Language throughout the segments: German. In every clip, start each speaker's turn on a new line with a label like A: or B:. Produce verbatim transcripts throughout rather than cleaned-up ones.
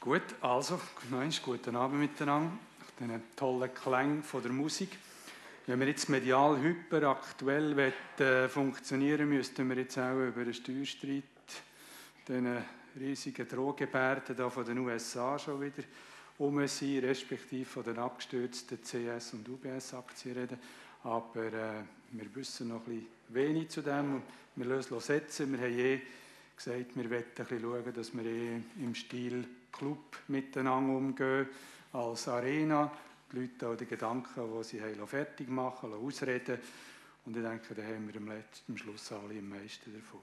A: Gut, also, nein, guten Abend miteinander. Nach diesen tollen Klängen von der Musik. Wenn wir jetzt medial hyperaktuell wollen, funktionieren, müssten wir jetzt auch über einen Steuerstreit, diesen riesigen Drohgebärden da von den U S A schon wieder um sein, respektive von den abgestürzten C S- und U B S-Aktien reden. Aber äh, wir wissen noch ein bisschen wenig zu dem und wir lösen es setzen. Wir haben eh gesagt, wir wollen ein bisschen schauen, dass wir eh im Stil Club miteinander umgehen, als Arena. Die Leute auch die Gedanken, die sie haben, fertig machen, ausreden. Und ich denke, da haben wir am, letzten, am Schluss alle am meisten davon.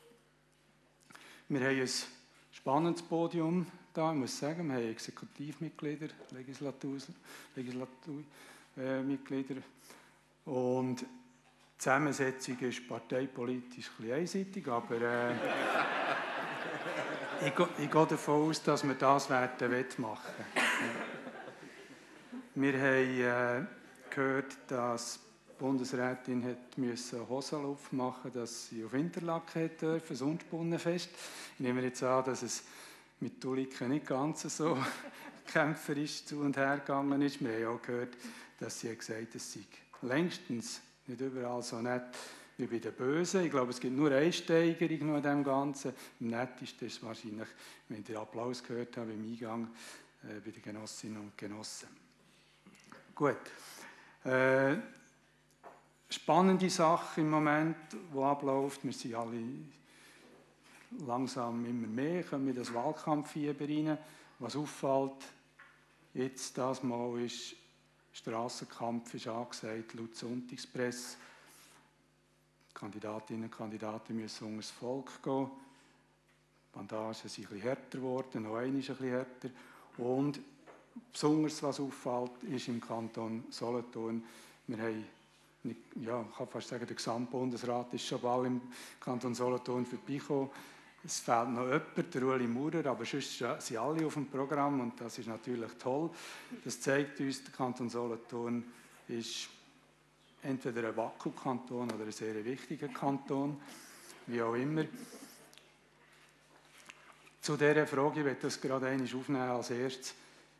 A: Wir haben ein spannendes Podium da, ich muss sagen. Wir haben Exekutivmitglieder, Legislatur, Legislaturmitglieder. Äh, und die Zusammensetzung ist parteipolitisch ein bisschen einseitig, aber äh, ich, ich gehe davon aus, dass wir das werden wettmachen. Wir haben äh, gehört, dass die Bundesrätin hat müssen Hosenlauf machen, dass sie auf Interlaken dürfen, Sundspunnenfest. Ich nehme jetzt an, dass es mit Tulike nicht ganz so kämpferisch zu und her gegangen ist. Wir haben auch gehört, dass sie gesagt hat, es sei längstens nicht überall so nett wie bei den Bösen. Ich glaube, es gibt nur eine Steigerung noch in dem Ganzen. Am nettesten ist wahrscheinlich, wenn ich den Applaus gehört habe im Eingang, äh, bei den Genossinnen und Genossen. Gut. Äh, spannende Sache im Moment, die abläuft. Wir sind alle langsam immer mehr, kommen in das Wahlkampffieber rein. Was auffällt, jetzt das Mal ist, Strassenkampf ist angesagt, laut Sonntagspresse. Kandidatinnen und Kandidaten müssen unter das Volk gehen. Die Bandagen sind ein bisschen härter geworden, noch eine ist ein bisschen härter. Und besonders, was auffällt, ist im Kanton Solothurn, wir haben, ja, ich kann fast sagen, der Gesamtbundesrat ist schon bald im Kanton Solothurn vorbeigekommen. Es fehlt noch jemand, der Ueli Maurer, aber sonst sind alle auf dem Programm und das ist natürlich toll. Das zeigt uns, der Kanton Solothurn ist entweder ein Wackelkanton oder ein sehr wichtiger Kanton, wie auch immer. Zu dieser Frage, ich werde das gerade einmal aufnehmen als erstes.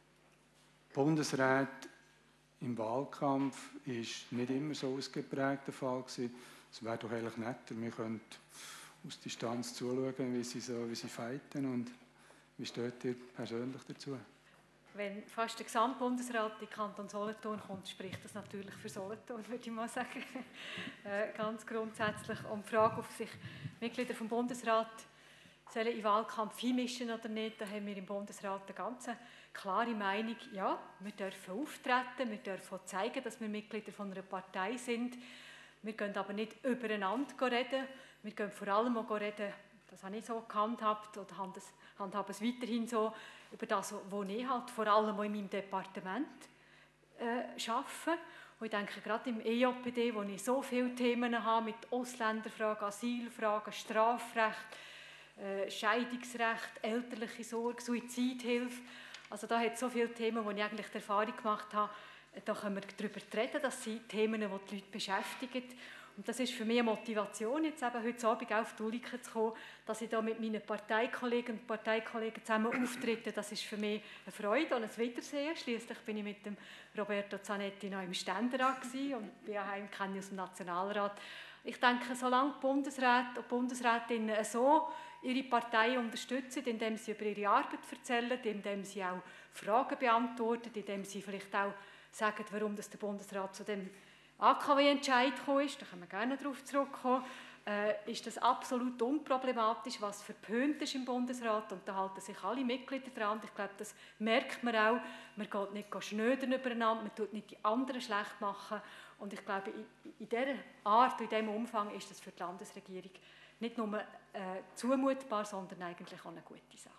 A: Bundesrat im Wahlkampf war nicht immer so ausgeprägt der Fall gewesen. Es wäre doch eigentlich netter, wir könnten aus Distanz zuschauen, wie sie, so, wie sie fighten. Und wie steht ihr persönlich dazu?
B: Wenn fast der Gesamtbundesrat in den Kanton Solothurn kommt, spricht das natürlich für Solothurn, würde ich mal sagen. äh, ganz grundsätzlich. Und die Frage, ob sich Mitglieder vom Bundesrat sollen in den Wahlkampf einmischen oder nicht, da haben wir im Bundesrat eine ganz klare Meinung. Ja, wir dürfen auftreten, wir dürfen zeigen, dass wir Mitglieder von einer Partei sind. Wir gehen aber nicht übereinander reden. Wir gehen vor allem auch reden, das habe ich so gehandhabt oder handhabe es weiterhin so, über das, was ich halt vor allem auch in meinem Departement äh, arbeite. Und ich denke, gerade im E J P D, wo ich so viele Themen habe mit Ausländerfragen, Asylfragen, Strafrecht, äh, Scheidungsrecht, elterliche Sorge, Suizidhilfe, also da hat es so viele Themen, wo ich eigentlich die Erfahrung gemacht habe, da können wir darüber reden, das sind Themen, die die Leute beschäftigen. Und das ist für mich eine Motivation, jetzt eben heute Abend auf die Ulike zu kommen, dass ich da mit meinen Parteikollegen und Parteikollegen zusammen auftrete. Das ist für mich eine Freude und ein Wiedersehen. Schliesslich bin ich mit dem Roberto Zanetti noch im Ständerat gewesen und bin ja kenne aus dem Nationalrat. Ich denke, solange die Bundesräte und Bundesrätinnen so ihre Partei unterstützen, indem sie über ihre Arbeit erzählen, indem sie auch Fragen beantworten, indem sie vielleicht auch sagen, warum das der Bundesrat zu dem A K W-Entscheid gekommen ist, da können wir gerne darauf zurückkommen, äh, ist das absolut unproblematisch, was verpönt ist im Bundesrat und da halten sich alle Mitglieder dran. Ich glaube, das merkt man auch. Man geht nicht schnödern übereinander, man tut nicht die anderen schlecht machen und ich glaube, in, in dieser Art, in diesem Umfang ist das für die Landesregierung nicht nur äh, zumutbar, sondern eigentlich auch eine gute Sache.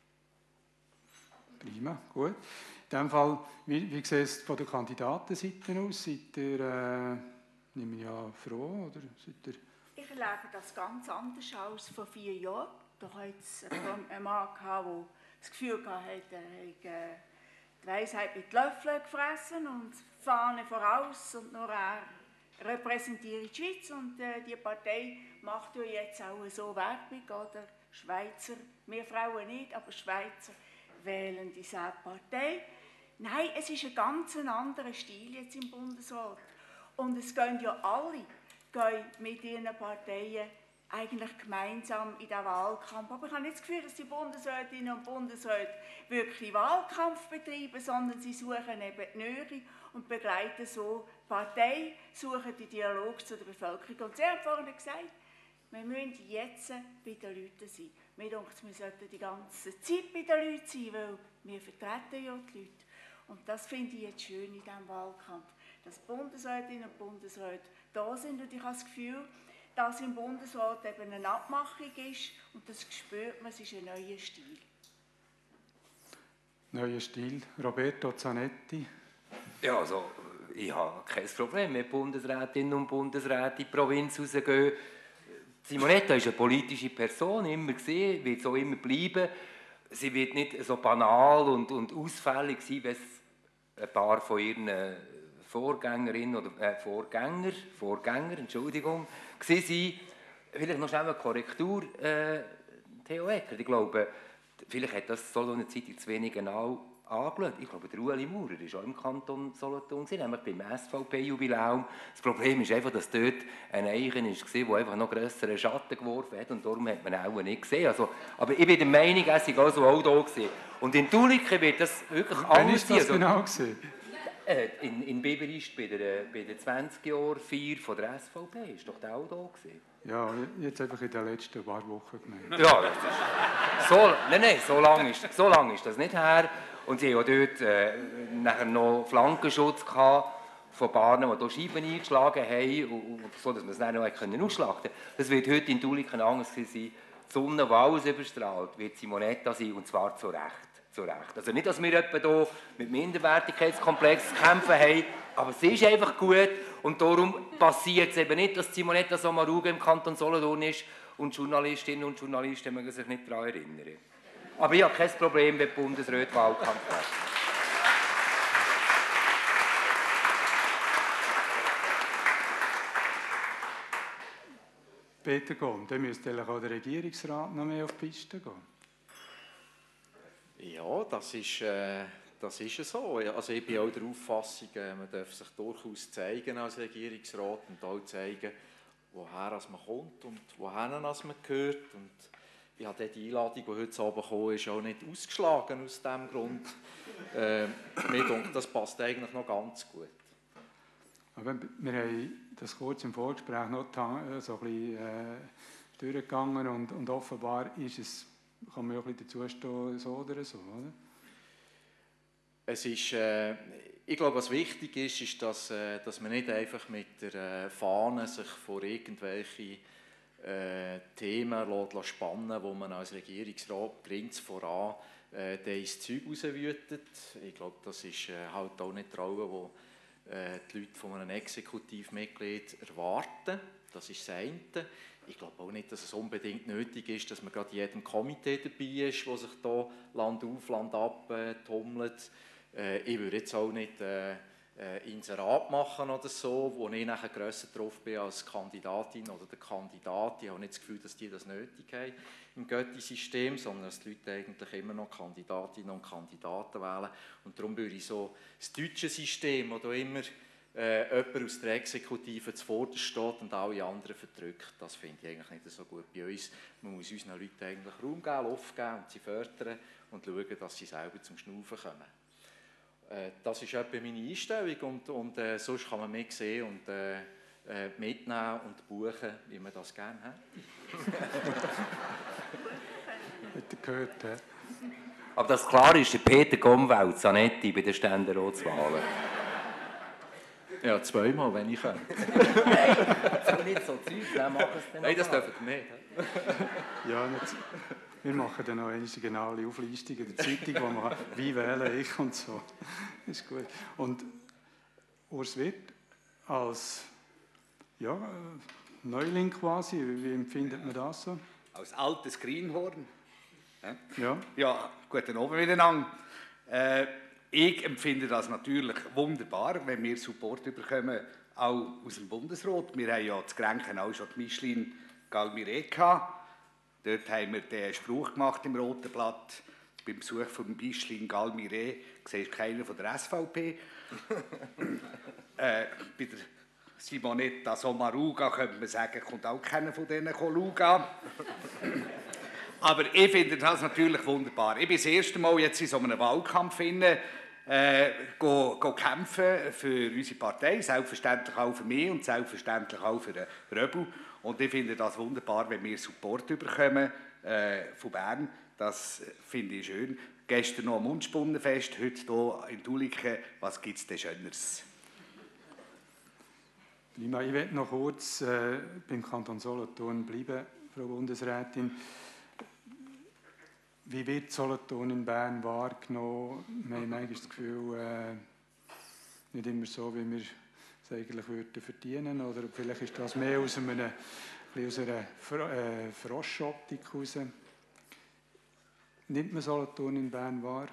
A: Prima, gut. In diesem Fall, wie, wie sieht es von der Kandidatenseite aus? Seid ihr, äh, nehme ich an, froh? Oder seid ihr
C: ich erlebe das ganz anders als vor vier Jahren. Da hatte es einen Mann, der das Gefühl hatte, er hätte die Weisheit mit Löffeln gefressen und die Fahne voraus und nur er repräsentiert die Schweiz. Und äh, die Partei macht ja jetzt auch so Werbung, oder? Schweizer, wir Frauen nicht, aber Schweizer wählen dieselbe Partei. Nein, es ist ein ganz anderer Stil jetzt im Bundesrat. Und es gehen ja alle gehen mit ihren Parteien eigentlich gemeinsam in den Wahlkampf. Aber ich habe nicht das Gefühl, dass die Bundesrätinnen und Bundesräte wirklich Wahlkampf betreiben, sondern sie suchen eben die Nähe und begleiten so die Partei, suchen den Dialog zu der Bevölkerung. Und Sie haben vorhin gesagt, wir müssen jetzt bei den Leuten sein. Mir denkt, wir sollten die ganze Zeit bei den Leuten sein, weil wir vertreten ja die Leute. Und das finde ich jetzt schön in diesem Wahlkampf, dass Bundesrätinnen und Bundesräte da sind. Und ich habe das Gefühl, dass im Bundesrat eben eine Abmachung ist und das spürt man, es ist ein neuer Stil.
A: Neuer Stil. Roberto Zanetti.
D: Ja, also ich habe kein Problem, wenn Bundesrätinnen und Bundesräte in die Provinz rausgehen. Simonetta ist eine politische Person, immer gesehen, wird so immer bleiben. Sie wird nicht so banal und, und ausfällig sein, wie es ein paar von ihren Vorgängerinnen oder äh, Vorgänger, Vorgänger, Entschuldigung, gewesen sind. Vielleicht noch schnell eine Korrektur, äh, Theo Ecker. Ich glaube, vielleicht hat das Solothurner Zeitung zu wenig genau angeschaut. Ich glaube, der Ueli Maurer war auch im Kanton Solothurn, nämlich beim S V P-Jubiläum. Das Problem ist einfach, dass dort ein Eichen war, der einfach noch grösseren Schatten geworfen hat und darum hat man ihn auch nicht gesehen. Also, aber ich bin der Meinung, er sei also auch da gewesen. Und in Tuliken wird das wirklich
A: Wann
D: anders
A: ist das
D: sein.
A: genau gewesen?
D: Äh, in, in Biberist bei der, bei der zwanzig-Jahr-Feier von der S V P ist doch der auch da gewesen.
A: Ja, jetzt einfach in den letzten paar Wochen gemeint.
D: Ja, das ist so, nein, nein, so lange ist, so lang ist das nicht her. Und sie hatten ja dort äh, nachher noch Flankenschutz gehabt von Bahnen, die hier Scheiben eingeschlagen haben, und, und so, dass man es dann noch ausschlachten konnte. Das wird heute in Tuliken anders sein. Die Sonne, die alles überstrahlt, wird Simonetta sein, und zwar zu Recht. Zu Recht. Also nicht, dass wir etwa hier mit Minderwertigkeitskomplex zu kämpfen haben, aber sie ist einfach gut und darum passiert es eben nicht, dass Simonetta Sommaruga im Kanton Solothurn ist und Journalistinnen und Journalisten mögen sich nicht daran erinnern. Aber ich habe kein Problem, wenn die Bundesräte Wahlkampf haben.
A: Peter Gomm, dann müsste auch der Regierungsrat noch mehr auf die Piste gehen.
E: Ja, das ist, äh, das ist so. Also ich bin auch der Auffassung, äh, man darf sich durchaus zeigen als Regierungsrat und auch zeigen, woher man kommt und woher man gehört. Und ich habe die Einladung, die heute Abend gekommen ist, auch nicht ausgeschlagen aus diesem Grund. Äh, mir denkt, das passt eigentlich noch ganz gut.
A: Aber wir haben das kurz im Vorgespräch noch so ein bisschen äh, durchgegangen und, und offenbar ist es, kann man auch ein bisschen dazu stehen, so oder so, oder?
E: Es ist, äh, ich glaube, was wichtig ist, ist, dass, äh, dass man nicht einfach mit der äh, Fahne sich vor irgendwelche äh, Themen lässt spannen, wo man als Regierungsrat bringt es voran, äh, der ins Zeug rauswütet. Ich glaube, das ist äh, halt auch nicht Trauen, wo äh, die Leute von einem Exekutivmitglied erwarten. Das ist das eine. Ich glaube auch nicht, dass es unbedingt nötig ist, dass man gerade in jedem Komitee dabei ist, das sich hier Land auf, Land ab äh, tummelt. Äh, ich würde jetzt auch nicht äh, äh, Inserat machen oder so, wo ich nachher grösser drauf bin als Kandidatin oder der Kandidat. Ich habe nicht das Gefühl, dass die das nötig haben im Götti-System, sondern dass die Leute eigentlich immer noch Kandidatinnen und Kandidaten wählen. Und darum würde ich so das deutsche System, wo da immer Äh, jemand aus der Exekutive zuvorderst steht und alle anderen verdrückt, das finde ich eigentlich nicht so gut bei uns. Man muss unseren Leuten eigentlich Raum geben, Luft geben und sie fördern und schauen, dass sie selber zum Schnaufen kommen. Äh, das ist etwa meine Einstellung und, und äh, sonst kann man mehr sehen und äh, äh, mitnehmen und buchen, wie man das gerne hat.
A: Hat er gehört, ja.
D: Aber das klar ist, der Peter Gomm wählt Zanetti bei den Ständeratswahlen.
E: Ja, zweimal, wenn ich kann.
D: Nein, das ist nicht so Zeug, dann machen es dann.
E: Nein, das dürfen wir nicht.
A: Ja, nicht. Wir machen dann noch eine genaue Auflistung in der Zeitung, wo man wie wähle ich und so. Das ist gut. Und Urs Wirth als ja, Neuling quasi, wie empfindet man das so?
F: Als altes Greenhorn.
A: Ja.
F: Ja, guten Abend miteinander. Äh, ich empfinde das natürlich wunderbar, wenn wir Support bekommen, auch aus dem Bundesrat. Wir haben ja zu Grenchen auch schon die Micheline Galmire gehabt. Dort haben wir den Spruch gemacht im Roten Blatt, beim Besuch von Bischling Galmire siehst du keinen von der S V P. äh, bei der Simonetta Sommaruga könnte man sagen, kommt auch keiner von denen schauen. Aber ich finde das natürlich wunderbar. Ich bin das erste Mal jetzt in so einem Wahlkampf inne, äh, go, go kämpfen für unsere Partei, selbstverständlich auch für mich und selbstverständlich auch für den Röbel. Und ich finde das wunderbar, wenn wir Support bekommen äh, von Bern. Das finde ich schön. Gestern noch am Mundspunnenfest, heute hier in Tuliken. Was gibt es denn Schöneres?
A: Ich möchte noch kurz äh, beim Kanton Solothurn bleiben, Frau Bundesrätin. Wie wird Solothurn in Bern wahrgenommen? Wir haben manchmal das Gefühl, äh, nicht immer so, wie wir es eigentlich würden verdienen. Oder vielleicht ist das mehr aus, einem, aus einer äh, Froschoptik heraus. Nimmt man Solothurn in Bern wahr?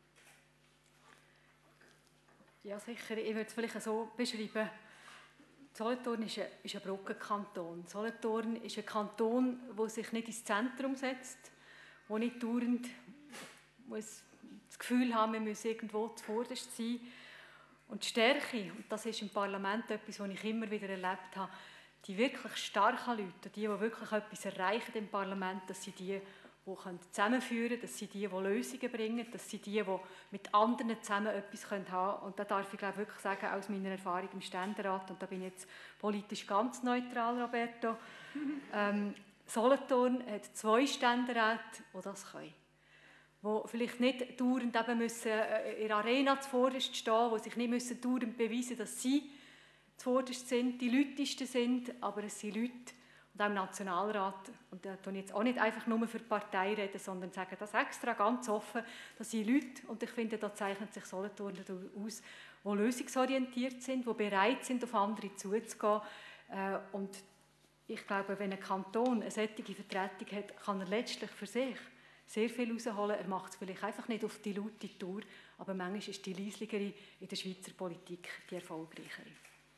B: Ja, sicher. Ich würde es vielleicht so beschreiben. Solothurn ist ein, ist ein Brückenkanton. Solothurn ist ein Kanton, der sich nicht ins Zentrum setzt, der nicht dauernd muss das Gefühl haben, wir müssen irgendwo zuvorderst sein. Und die Stärke, und das ist im Parlament etwas, was ich immer wieder erlebt habe, die wirklich starken Leute, die, die wirklich etwas erreichen im Parlament, das sind die, die zusammenführen können, das sind die, die Lösungen bringen, das sind die, die mit anderen zusammen etwas haben können. Und da darf ich glaube wirklich sagen, aus meiner Erfahrung im Ständerat, und da bin ich jetzt politisch ganz neutral, Roberto, ähm, Solothurn hat zwei Ständeräte, die das können. Die vielleicht nicht dauernd eben müssen in der Arena zuvorderst stehen, die sich nicht müssen dauernd beweisen müssen, dass sie zuvorderst sind, die Leutesten sind, aber es sind Leute, und auch im Nationalrat, und da tue ich jetzt auch nicht einfach nur für die Partei reden, sondern sage das extra ganz offen, das sind Leute, und ich finde, da zeichnet sich Solothurn aus, die lösungsorientiert sind, die bereit sind, auf andere zuzugehen. Und ich glaube, wenn ein Kanton eine solche Vertretung hat, kann er letztlich für sich sehr viel herausholen. Er macht es vielleicht einfach nicht auf die laute Tour, aber manchmal ist die leisligere in der Schweizer Politik die erfolgreichere.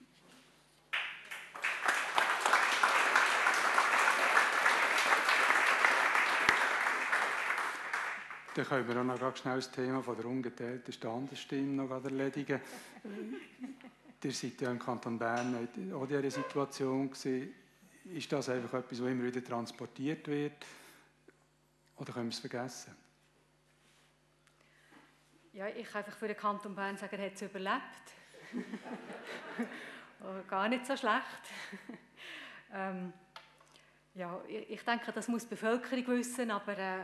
A: Dann können wir auch noch ganz schnell das Thema von der ungeteilten Standesstimme noch erledigen. Ihr seid ja im Kanton Bern auch in dieser Situation gewesen. Ist das einfach etwas, das immer wieder transportiert wird? Oder können wir es vergessen?
B: Ja, ich kann einfach für den Kanton Bern sagen, er hat es überlebt. Gar nicht so schlecht. ähm, ja, ich denke, das muss die Bevölkerung wissen, aber äh,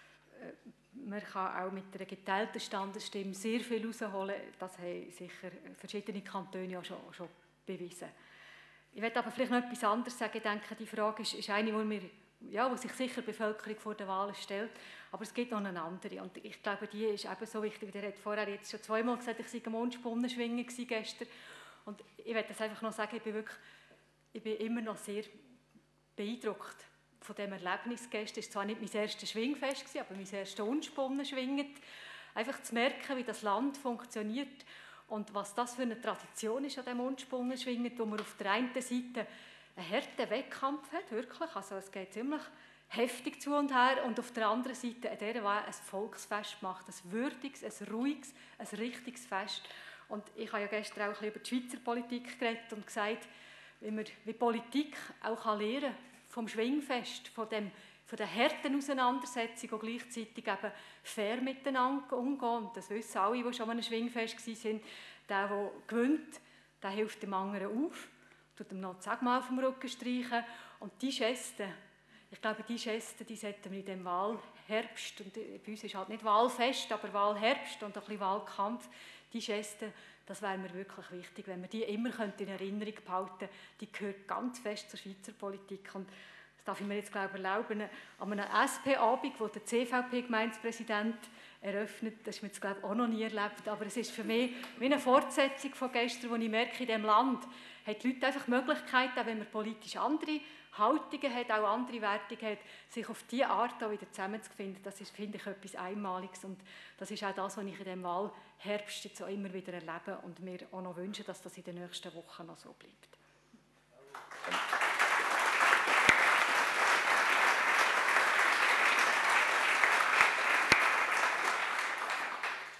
B: man kann auch mit einer geteilten Standesstimme sehr viel herausholen. Das haben sicher verschiedene Kantone auch schon, schon bewiesen. Ich möchte aber vielleicht noch etwas anderes sagen. Ich denke, die Frage ist, ist eine, die, wir, ja, die sich sicher die Bevölkerung vor den Wahlen stellt. Aber es gibt noch eine andere. Und ich glaube, die ist eben so wichtig. Der hat vorher jetzt schon zweimal gesagt, ich sei am Mundspunnenschwingen gestern. Und ich möchte das einfach noch sagen, ich bin, wirklich, ich bin immer noch sehr beeindruckt von diesem Erlebnis gestern. Es war zwar nicht mein erstes Schwingfest, aber mein erstes Mundspunnenschwingen. Einfach zu merken, wie das Land funktioniert und was das für eine Tradition ist an diesem Mundspunnenschwingen, wo man auf der einen Seite einen harten Wettkampf hat, wirklich. Also es geht ziemlich heftig zu und her, und auf der anderen Seite an dieser Weise ein Volksfest macht, ein würdiges, ein ruhiges, ein richtiges Fest. Und ich habe ja gestern auch ein bisschen über die Schweizer Politik geredet und gesagt, wie man wie Politik auch lernen kann vom Schwingfest, von, dem, von der harten Auseinandersetzung und gleichzeitig eben fair miteinander umgehen. Und das wissen alle, die schon an einem Schwingfest waren. Der, der gewinnt, der hilft dem anderen auf, tut ihm noch das Sägmal auf dem Rücken streichen. Und die Gesten, ich glaube, die Gesten, die sollten wir in diesem Wahlherbst, und bei uns ist halt nicht Wahlfest, aber Wahlherbst und ein bisschen Wahlkampf, die Gesten, das wäre mir wirklich wichtig, wenn wir die immer in Erinnerung behalten können. Die gehört ganz fest zur Schweizer Politik. Und das darf ich mir jetzt, glaube ich, erlauben, an einem S P-Abend, wo der C V P-Gemeindepräsident eröffnet, das ist mir jetzt, glaube ich, auch noch nie erlebt, aber es ist für mich wie eine Fortsetzung von gestern, wo ich merke, in diesem Land haben die Leute einfach die Möglichkeit, auch wenn man politisch andere Haltungen hat, auch andere Wertungen hat, sich auf diese Art auch wieder zusammenzufinden. Das ist, finde ich, etwas Einmaliges, und das ist auch das, was ich in diesem Wahlherbst jetzt auch immer wieder erlebe und mir auch noch wünsche, dass das in den nächsten Wochen noch so bleibt.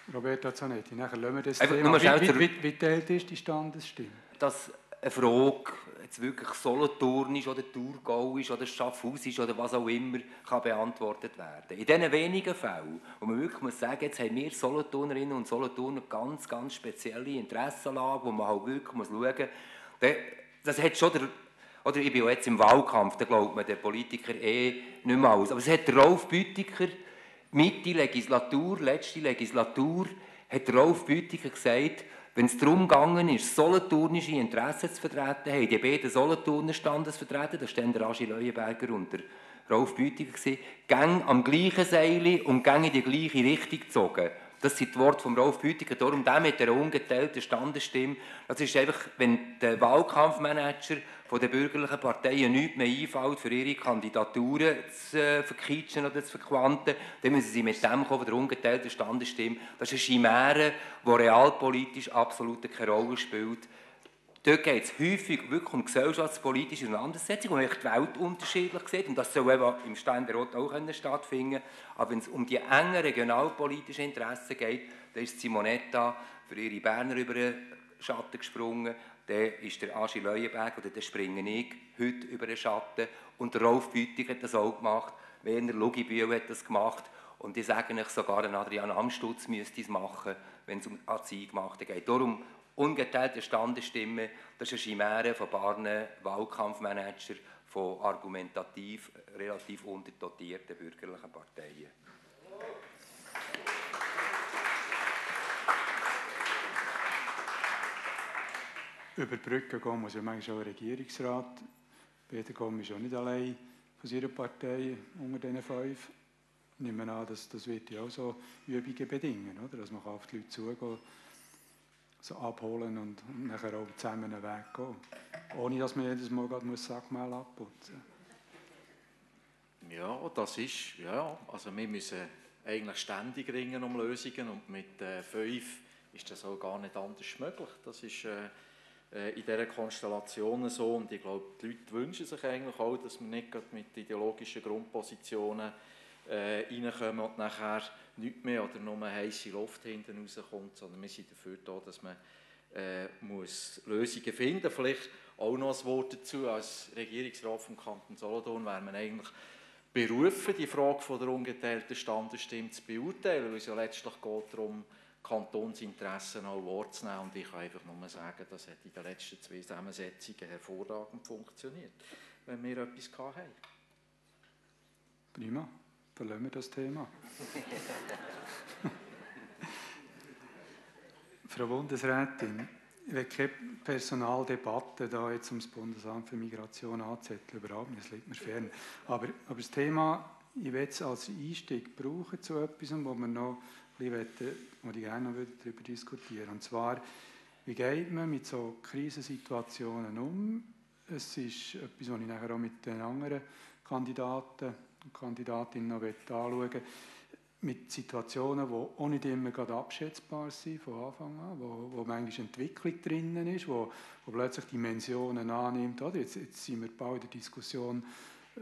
A: Roberto Zanetti, nachher lassen wir das
D: Einfach
A: Thema.
D: nur schnell
A: Wie,
D: zur-
A: wie, wie, wie teilt ist die Standesstimme?
D: Dass eine Frage jetzt wirklich Solothurn ist oder Thurgau ist oder Schaffhaus ist oder was auch immer, kann beantwortet werden. In diesen wenigen Fällen, wo man wirklich muss sagen, jetzt haben wir Solothurnerinnen und Solothurner ganz, ganz spezielle Interessenlage, wo man halt wirklich muss schauen muss, das hat schon der, oder ich bin ja jetzt im Wahlkampf, da glaubt man der Politiker eh nicht mehr alles. Aber es hat der Rolf Büttiker, Mitte Legislatur, letzte Legislatur, hat der Rolf Büttiker gesagt, wenn es darum gegangen ist, solothurnische Interessen zu vertreten, haben die beiden Solothurner Standesvertreter, das waren der Aschi Leuenberger und der Rolf Büttiker, gang am gleichen Seil und gang in die gleiche Richtung gezogen. Das sind die Worte von Rolf Büttiker. Darum der mit der ungeteilten Standesstimme. Das ist einfach, wenn der Wahlkampfmanager von den bürgerlichen Parteien nichts mehr einfällt, für ihre Kandidaturen zu äh, verkitschen oder zu verquanten, dann müssen sie mit dem kommen, von der ungeteilten Standesstimme. Das ist eine Chimäre, die realpolitisch absolut keine Rolle spielt. Dort geht es häufig wirklich um gesellschaftspolitische Auseinandersetzungen, wo man die Welt unterschiedlich sieht. Und das soll eben im Ständerat auch stattfinden können. Aber wenn es um die engen regionalpolitischen Interessen geht, dann ist Simonetta für ihre Berner über den Schatten gesprungen. Dann ist der Aschi Leuenberg, oder dann springe ich heute über den Schatten. Und der Rolf Büttig hat das auch gemacht. Werner Lugibühl hat das gemacht. Und ich sage euch, sogar ein Adrian Amstutz müsste es machen, wenn es um das Eingemachte geht. Darum ungeteilte Standesstimme, das ist eine Chimäre von paar Wahlkampfmanagern von argumentativ relativ unterdotierten bürgerlichen Parteien.
A: Über die Brücke gehen muss ja manchmal auch ein Regierungsrat. Peter Komm ist auch nicht allein von seiner Partei unter diesen fünf. Ich nehme an, dass das wird ja auch so Übungen bedingen, oder? Dass man auf die Leute zugehen, so abholen und nachher auch zusammen einen Weg gehen. Ohne dass man jedes Mal gerade Sackmehl abputzen muss.
E: Ja, das ist, ja, also wir müssen eigentlich ständig ringen um Lösungen und mit äh, fünf ist das auch gar nicht anders möglich. Das ist äh, in dieser Konstellation so und ich glaube, die Leute wünschen sich eigentlich auch, dass wir nicht gerade mit ideologischen Grundpositionen äh, reinkommen und nachher nichts mehr oder nur heisse Luft hinten rauskommt, sondern wir sind dafür da, dass man äh, muss Lösungen finden muss. Vielleicht auch noch ein Wort dazu, als Regierungsrat vom Kanton Solothurn wäre man eigentlich berufen, die Frage von der ungeteilten Standesstimme zu beurteilen, weil es ja letztlich geht darum, Kantonsinteressen auch wahrzunehmen. Und ich kann einfach nur sagen, das hat in den letzten zwei Zusammensetzungen hervorragend funktioniert, wenn wir etwas hatten.
A: Prima, verlassen wir das Thema. Frau Bundesrätin, ich will keine Personaldebatte da jetzt um das Bundesamt für Migration anzetteln, überhaupt nicht, das liegt mir fern. Aber, aber das Thema, ich will es als Einstieg brauchen zu etwas, wo wir noch ein bisschen, wo ich gerne noch darüber diskutieren. Und zwar, wie geht man mit so Krisensituationen um? Es ist etwas, was ich nachher auch mit den anderen Kandidaten und Kandidatinnen noch anschauen möchte. Mit Situationen, die auch nicht immer gerade abschätzbar sind von Anfang an, wo, wo manchmal Entwicklung drinnen ist, wo, wo plötzlich Dimensionen annimmt. Oder? Jetzt, jetzt sind wir bald in der Diskussion äh,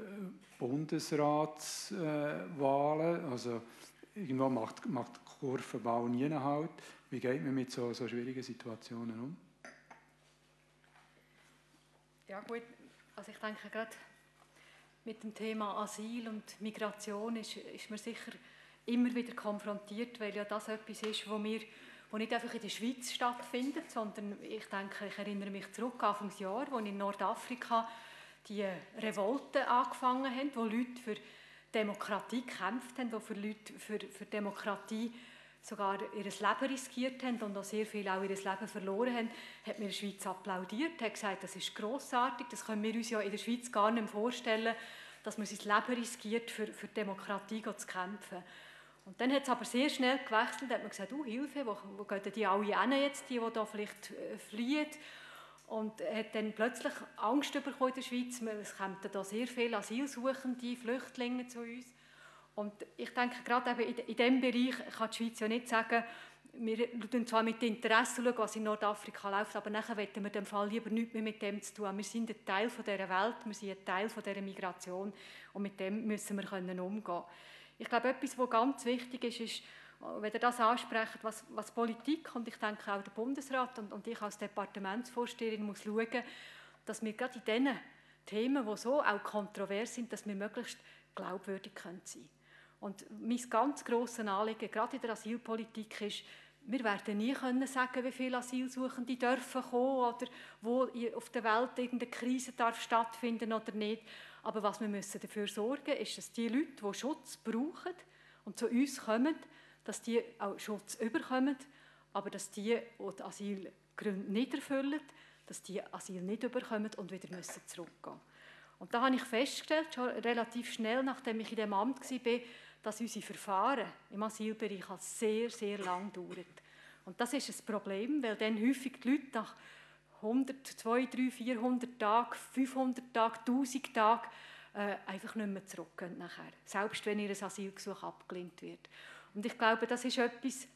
A: Bundesratswahlen, äh, also irgendwo macht, macht die Kurvenbau nie einen Halt. Wie geht man mit so, so schwierigen Situationen um?
B: Ja gut, also ich denke gerade mit dem Thema Asyl und Migration ist, ist man sicher immer wieder konfrontiert, weil ja das etwas ist, wo wir, wo nicht einfach in der Schweiz stattfindet, sondern ich denke, ich erinnere mich zurück Anfangsjahr, als in Nordafrika die Revolten angefangen haben, wo Leute für Demokratie gekämpft haben, wo für Leute für, für Demokratie sogar ihr Leben riskiert haben und auch sehr viel auch ihr Leben verloren haben, hat mir in der Schweiz applaudiert, hat gesagt, das ist grossartig, das können wir uns ja in der Schweiz gar nicht mehr vorstellen, dass man sein Leben riskiert, für, für Demokratie zu kämpfen. Und dann hat es aber sehr schnell gewechselt, hat man gesagt, oh Hilfe, wo, wo gehen die alle hin jetzt, die, die da vielleicht äh, fliehen? Und hat dann plötzlich Angst bekommen in der Schweiz, es kommen da sehr viele Asylsuchende, Flüchtlinge zu uns. Und ich denke, gerade eben in diesem Bereich kann die Schweiz ja nicht sagen, wir schauen zwar mit Interesse, was in Nordafrika läuft, aber nachher wollen wir in dem Fall lieber nichts mehr mit dem zu tun. Wir sind ein Teil dieser Welt, wir sind ein Teil dieser Migration und mit dem müssen wir umgehen können. Ich glaube, etwas, was ganz wichtig ist, ist, wenn ihr das ansprecht, was, was Politik und ich denke auch der Bundesrat und, und ich als Departementsvorsteherin muss schauen, dass wir gerade in diesen Themen, die so auch kontrovers sind, dass wir möglichst glaubwürdig sein können. Und mein ganz grosses Anliegen, gerade in der Asylpolitik, ist, wir werden nie können sagen, wie viele Asylsuchende dürfen kommen oder wo auf der Welt irgendeine Krise darf stattfinden oder nicht. Aber was wir müssen dafür sorgen, ist, dass die Leute, die Schutz brauchen und zu uns kommen, dass die auch Schutz bekommen, aber dass die, die die Asylgründe nicht erfüllen, dass die Asyl nicht bekommen und wieder müssen zurückgehen. Und da habe ich festgestellt, schon relativ schnell, nachdem ich in diesem Amt war, dass unsere Verfahren im Asylbereich sehr, sehr lang dauern. Und das ist ein Problem, weil dann häufig die Leute nach hundert, zweihundert, dreihundert, vierhundert Tagen, fünfhundert Tagen, tausend Tagen äh, einfach nicht mehr zurückgehen nachher, selbst wenn ihr Asylgesuch abgelehnt wird. Und ich glaube, das ist etwas,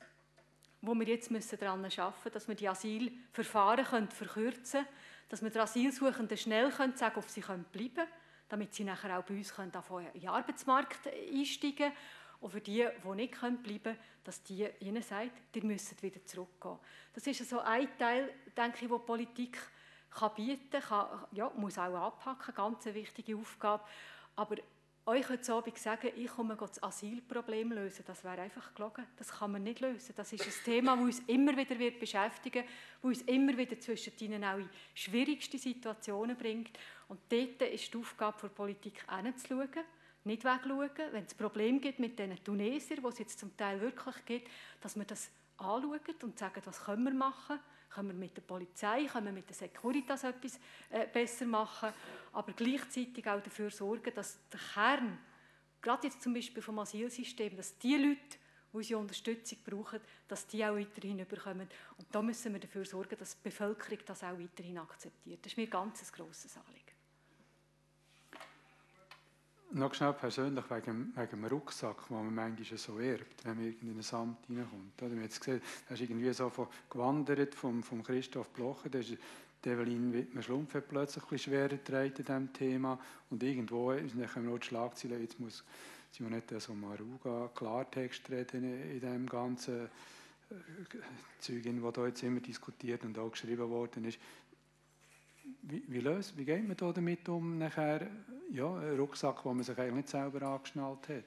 B: wo wir jetzt daran arbeiten müssen, dass wir die Asylverfahren können verkürzen können, dass wir den Asylsuchenden schnell können sagen, ob sie bleiben können, damit sie nachher auch bei uns können, in den Arbeitsmarkt einsteigen können. Und für die, die nicht bleiben können, dass die ihnen sagt, ihr müsst wieder zurückgehen. Das ist so ein Teil, denke ich, wo die Politik kann bieten kann, ja, muss auch anpacken, ganz eine wichtige Aufgabe. Aber euch heute Abend sagen, ich komme das Asylproblem lösen, das wäre einfach gelogen. Das kann man nicht lösen. Das ist ein Thema, das uns immer wieder wird beschäftigen wird, das uns immer wieder zwischen ihnen auch in schwierigste Situationen bringt. Und dort ist die Aufgabe der Politik hinzuschauen, nicht wegschauen. Wenn es Probleme gibt mit den Tunesiern, die es jetzt zum Teil wirklich gibt, dass wir das anschauen und sagen, was können wir machen. Können wir mit der Polizei, können wir mit der Securitas etwas äh, besser machen, aber gleichzeitig auch dafür sorgen, dass der Kern, gerade jetzt zum Beispiel vom Asylsystem, dass die Leute, die unsere Unterstützung brauchen, dass die auch weiterhin bekommen. Und da müssen wir dafür sorgen, dass die Bevölkerung das auch weiterhin akzeptiert. Das ist mir ganz ein grosses Anliegen.
A: Noch schnell persönlich wegen, wegen dem Rucksack, den man manchmal so erbt, wenn man in ein Amt reinkommt. Wir haben jetzt gesehen, er ist irgendwie so von, gewandert vom, vom Christoph Blocher, der ist, Evelyn Wittmer-Schlumpf hat plötzlich ein bisschen schwerer getragen in diesem Thema. Und irgendwo, dann können wir auch die Schlagzeilen, jetzt muss Simonetta Sommaruga Klartext reden in diesem ganzen äh, Zeug, das da jetzt immer diskutiert und auch geschrieben worden ist. Wie, wie, löst, wie geht man da damit um, nachher, ja, einen Rucksack, den man sich eigentlich nicht selber angeschnallt hat?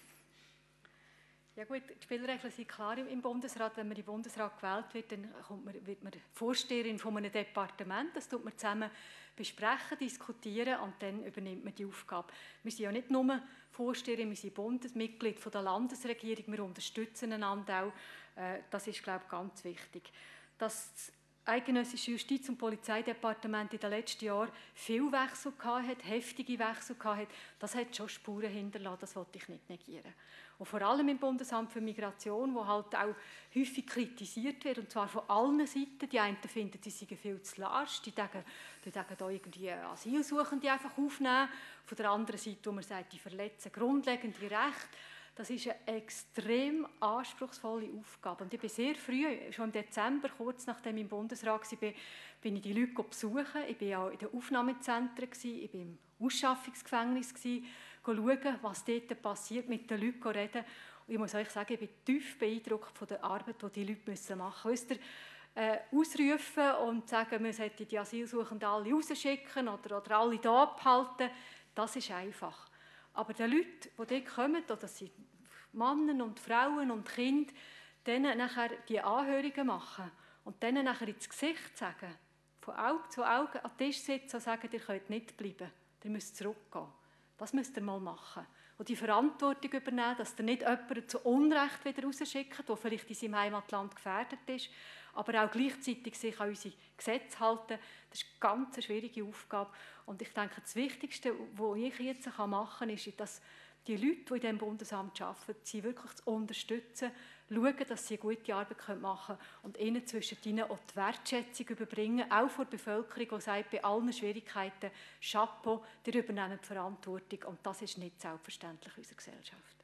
B: Ja gut, die Spielregeln sind klar im Bundesrat. Wenn man im Bundesrat gewählt wird, dann kommt man, wird man Vorsteherin von einem Departement. Das tut man zusammen besprechen, diskutieren und dann übernimmt man die Aufgabe. Wir sind ja nicht nur Vorsteherin, wir sind Bundesmitglied von der Landesregierung, wir unterstützen einander auch. Das ist, glaube ich, ganz wichtig. Das eidgenössische Justiz- und Polizeidepartement in den letzten Jahren viel Wechsel hatte, heftige Wechsel hatte, das hat schon Spuren hinterlassen, das wollte ich nicht negieren. Und vor allem im Bundesamt für Migration, wo halt auch häufig kritisiert wird, und zwar von allen Seiten. Die einen finden, die seien viel zu lasch, die sagen, die sagen da irgendwie Asylsuchende einfach aufnehmen. Von der anderen Seite, wo man sagt, die verletzen grundlegende Rechte. Das ist eine extrem anspruchsvolle Aufgabe. Und ich bin sehr früh, schon im Dezember, kurz nachdem ich im Bundesrat war, bin ich die Leute besuchen. Ich war auch in den Aufnahmezentren, ich war im Ausschaffungsgefängnis, schauen, was dort passiert, mit den Leuten reden. Und ich muss euch sagen, ich bin tief beeindruckt von der Arbeit, die die Leute machen müssen. Wisst ihr, äh, ausrufen und sagen, wir sollten die Asylsuchenden alle rausschicken oder, oder alle hier abhalten, das ist einfach. Aber die Leute, die dort kommen, das sind Männer und Frauen und Kinder, denen nachher die Anhörungen machen und denen nachher ins Gesicht sagen, von Auge zu Auge an den Tisch sitzen und sagen, ihr könnt nicht bleiben, ihr müsst zurückgehen. Das müsst ihr mal machen. Und die Verantwortung übernehmen, dass ihr nicht jemanden zu Unrecht wieder rausschickt, der vielleicht in seinem Heimatland gefährdet ist, aber auch gleichzeitig sich an unsere Gesetze halten. Das ist eine ganz schwierige Aufgabe. Und ich denke, das Wichtigste, was ich jetzt machen kann, ist, dass die Leute, die in diesem Bundesamt arbeiten, sie wirklich zu unterstützen, schauen, dass sie eine gute Arbeit machen können und ihnen zwischen ihnen auch die Wertschätzung überbringen, auch vor der Bevölkerung, die sagt, bei allen Schwierigkeiten, Chapeau, die übernehmen die Verantwortung. Und das ist nicht selbstverständlich in unserer Gesellschaft.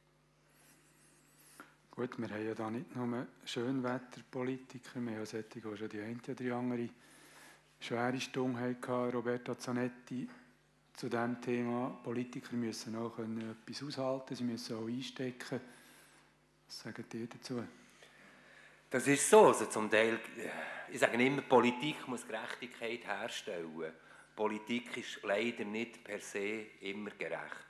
A: Gut, wir haben ja da nicht nur Schönwetterpolitiker, wir haben auch solche, die schon die eine oder die andere schwere Stunde hatten. Roberta Zanetti zu diesem Thema, Politiker müssen auch können etwas aushalten, sie müssen auch einstecken. Was sagt ihr dazu?
D: Das ist so. Also zum Teil, ich sage immer, Politik muss Gerechtigkeit herstellen. Politik ist leider nicht per se immer gerecht.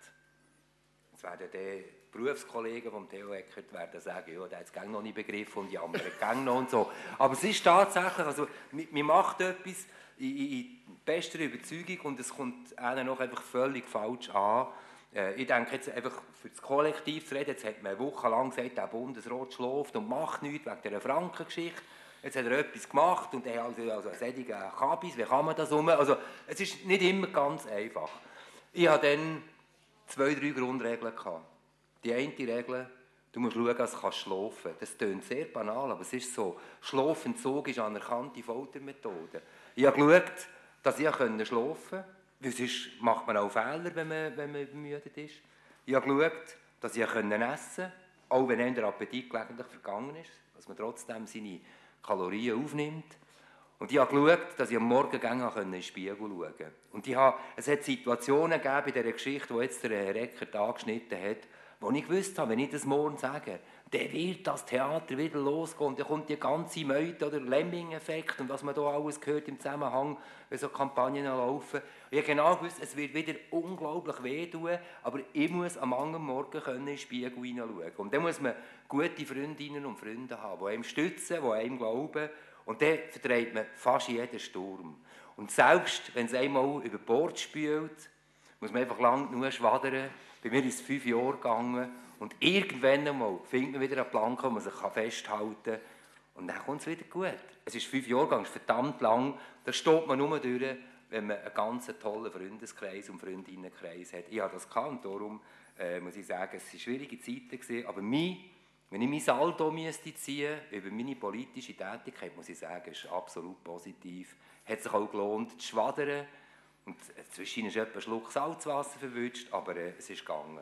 D: Jetzt werden die Berufskollegen von Theo Eckert werden sagen, ja, der hat es gar noch nicht begriffen und die anderen gehen noch und so. Aber es ist tatsächlich, also, man macht etwas in, in bester Überzeugung und es kommt einem noch einfach völlig falsch an. Ich denke jetzt einfach für das Kollektiv zu reden, jetzt hat man eine Woche lang gesagt, der Bundesrat schläft und macht nichts wegen dieser Frankengeschichte. Jetzt hat er etwas gemacht und er hat also, also solche Kabis, wie kann man das um? Also es ist nicht immer ganz einfach. Ich hatte dann zwei, drei Grundregeln gehabt. Die eine Regel, du musst schauen, dass du schlafen kannst. Das klingt sehr banal, aber es ist so. Schlafentzug ist eine anerkannte Foltermethode. Ich habe geschaut, dass ich schlafen konnte, weil sonst macht man auch Fehler, wenn man, wenn man übermüdet ist. Ich habe geschaut, dass ich essen konnte, auch wenn der Appetit gelegentlich vergangen ist, dass man trotzdem seine Kalorien aufnimmt. Und ich habe geschaut, dass ich am Morgen in den Spiegel schauen konnte. Und ich habe, es hat Situationen gegeben in dieser Geschichte, die jetzt der Herr Eckert angeschnitten hat, wo ich gewusst habe, wenn ich das morgen sage, dann wird das Theater wieder losgehen und dann kommt die ganze Meute oder Lemming-Effekt und was man da alles hört im Zusammenhang, wenn so Kampagnen laufen. Und ich habe genau gewusst, es wird wieder unglaublich wehtun, aber ich muss am anderen Morgen in den Spiegel hineinschauen. Und dann muss man gute Freundinnen und Freunde haben, die einem stützen, die einem glauben. Und dann vertreibt man fast jeden Sturm. Und selbst wenn es einmal über Bord spült, muss man einfach lang genug schwadern. Bei mir ist es fünf Jahre gegangen. Und irgendwann einmal findet man wieder eine Planke, wo man sich festhalten kann. Und dann kommt es wieder gut. Es ist fünf Jahre gegangen, es ist verdammt lang. Da steht man nur durch, wenn man einen ganz tollen Freundeskreis und Freundinnenkreis hat. Ich habe das gehabt und darum äh, muss ich sagen, es waren schwierige Zeiten gewesen. Aber mein, wenn ich mein Saldo müsste ziehen über meine politische Tätigkeit, muss ich sagen, ist absolut positiv. Hat sich auch gelohnt, zu schwadern. Und zwischen ist etwa ein Schluck Salzwasser verwünscht, aber äh, es ist gegangen.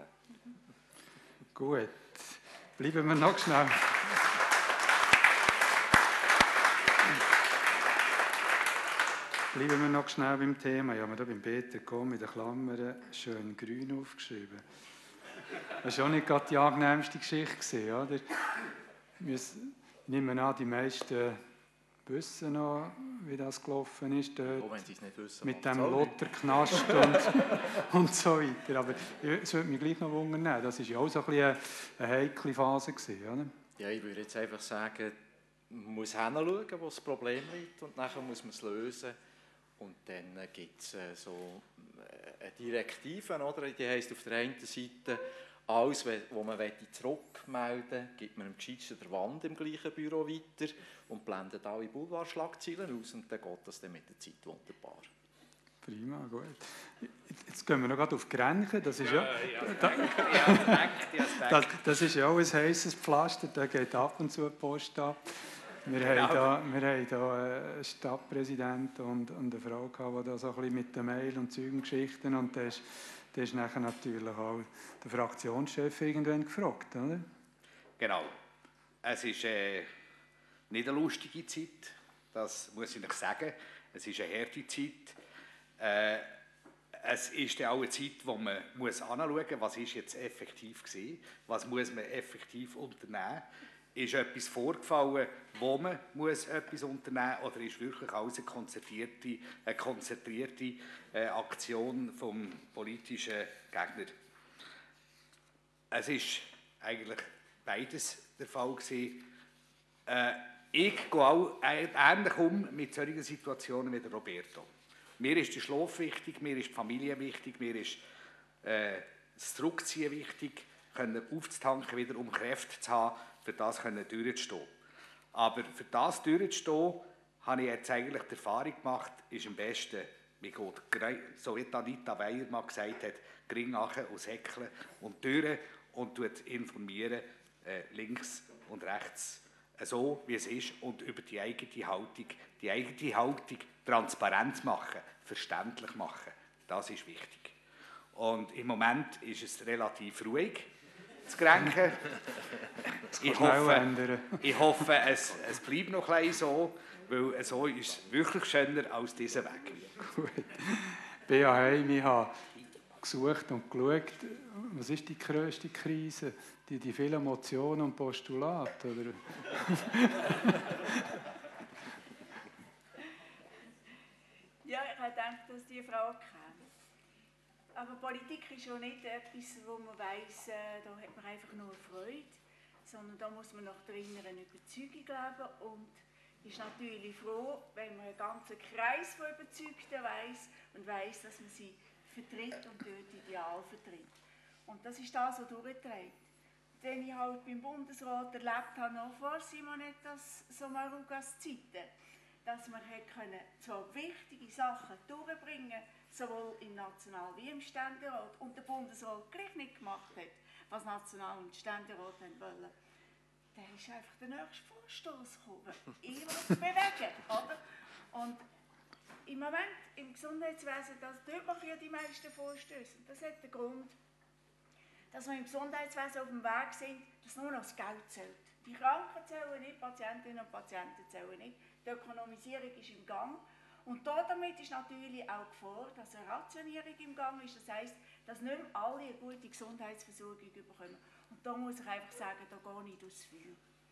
A: Gut, bleiben wir noch schnell. Bleiben wir noch schnell beim Thema. Ich habe mir da beim Peter Komm in den Klammern schön grün aufgeschrieben. Das war auch nicht gerade die angenehmste Geschichte, oder? Ich nehme an, die meisten wissen noch, wie das gelaufen ist. Dort
E: oh, wenn sie es nicht wissen,
A: mit dem Lotterknast und, und so weiter. Aber es würde mich gleich noch wundern. Das war ja auch so ein bisschen eine heikle Phase gewesen, oder?
E: Ja, ich würde jetzt einfach sagen, man muss hinschauen, wo das Problem liegt und nachher muss man es lösen. Und dann äh, gibt es äh, so äh, eine Direktive, oder? Die heisst auf der einen Seite, alles, was man zurückmelden will, gibt man am gescheitsten der Wand im gleichen Büro weiter und blendet alle Boulevardschlagzeilen aus und dann geht das dann mit der Zeit wunderbar.
A: Prima, gut. Jetzt gehen wir noch gerade auf Grenchen. Das ist ja, ja, ja,
F: da, ja
A: das, das ist ja auch ein heisses Pflaster. Da geht ab und zu die Post ab. Wir genau. haben da, wir haben da einen Stadtpräsidenten und, und eine Frau gehabt, die da so ein bisschen mit den Mail und Zeugengeschichten und das ist, das ist nachher natürlich auch der Fraktionschef irgendwann gefragt, oder?
F: Genau. Es ist äh, nicht eine lustige Zeit, das muss ich euch sagen. Es ist eine harte Zeit. Äh, es ist auch eine Zeit, wo man muss anschauen muss, was ist jetzt effektiv gewesen, was muss man effektiv unternehmen. Ist etwas vorgefallen, wo man muss etwas unternehmen muss, oder ist wirklich alles eine konzentrierte, eine konzentrierte äh, Aktion vom politischen Gegner? Es ist eigentlich beides der Fall gewesen. Äh, ich gehe auch ähnlich um mit solchen Situationen wie der Roberto. Mir ist der Schlaf wichtig, mir ist die Familie wichtig, mir ist äh, das Zurückziehen wichtig, können aufzutanken wieder, um Kräfte zu haben, für das können durchzustehen. Aber für das durchzustehen, habe ich jetzt eigentlich die Erfahrung gemacht, ist am besten, wie geht, so wie Anita Weyer mal gesagt hat, gering nachher und säckeln und durch und tut informieren, äh, links und rechts, äh, so wie es ist und über die eigene Haltung, die eigene Haltung transparent machen, verständlich machen. Das ist wichtig. Und im Moment ist es relativ ruhig. Zu kränken. Ich hoffe, ich hoffe es, es bleibt noch ein bisschen so, weil so ist es wirklich schöner als dieser Weg.
A: Gut. B A Heim, ich habe gesucht und geschaut, was ist die grösste Krise? Die, die vielen Motionen und Postulate, oder?
C: Ja, ich habe gedacht, dass diese Frage käme. Aber Politik ist ja nicht etwas, wo man weiss, äh, da hat man einfach nur Freude, sondern da muss man nach der inneren Überzeugung leben und ist natürlich froh, wenn man einen ganzen Kreis von Überzeugten weiss und weiss, dass man sie vertritt und dort Ideal vertritt. Und das ist das, was durchgetragen. Den ich halt beim Bundesrat erlebt habe, noch vor Simonetas Sommarugas Zeiten, dass man können so wichtige Sachen durchbringen, sowohl im National- wie im Ständerat, und der Bundesrat gleich nicht gemacht hat, was National- und Ständerat wollen. Dann ist einfach der nächste Vorstoß gekommen. Ich will bewegen, oder? Und im Moment im Gesundheitswesen, das, dort machen ja die meisten Vorstöße. Das hat den Grund, dass wir im Gesundheitswesen auf dem Weg sind, dass nur noch das Geld zählt. Die Kranken zählen nicht, Patientinnen und Patienten zählen nicht. Die Ökonomisierung ist im Gang. Und damit ist natürlich auch die Gefahr, dass eine Rationierung im Gang ist. Das heisst, dass nicht mehr alle eine gute Gesundheitsversorgung bekommen. Und da muss ich einfach sagen, da gehe ich durchs Feuer.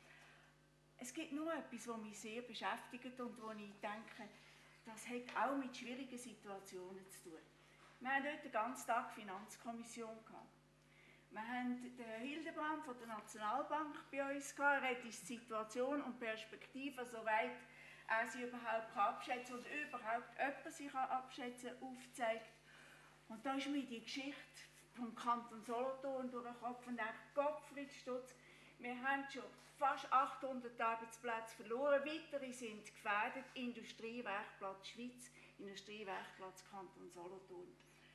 C: Es gibt noch etwas, was mich sehr beschäftigt und wo ich denke, das hat auch mit schwierigen Situationen zu tun. Wir haben heute den ganzen Tag Finanzkommission gehabt. Wir haben den Hildebrand von der Nationalbank bei uns gehabt. Er hat die Situation und Perspektive, soweit er sie überhaupt abschätzen und überhaupt jemand sie abschätzen kann, aufgezeigt. Und da ist mir die Geschichte vom Kanton Solothurn durch den Kopf und echt Gottfried Stutz. Wir haben schon fast achthundert Arbeitsplätze verloren. Weitere sind gefährdet. Industriewerkplatz Schweiz, Industriewerkplatz Kanton Solothurn.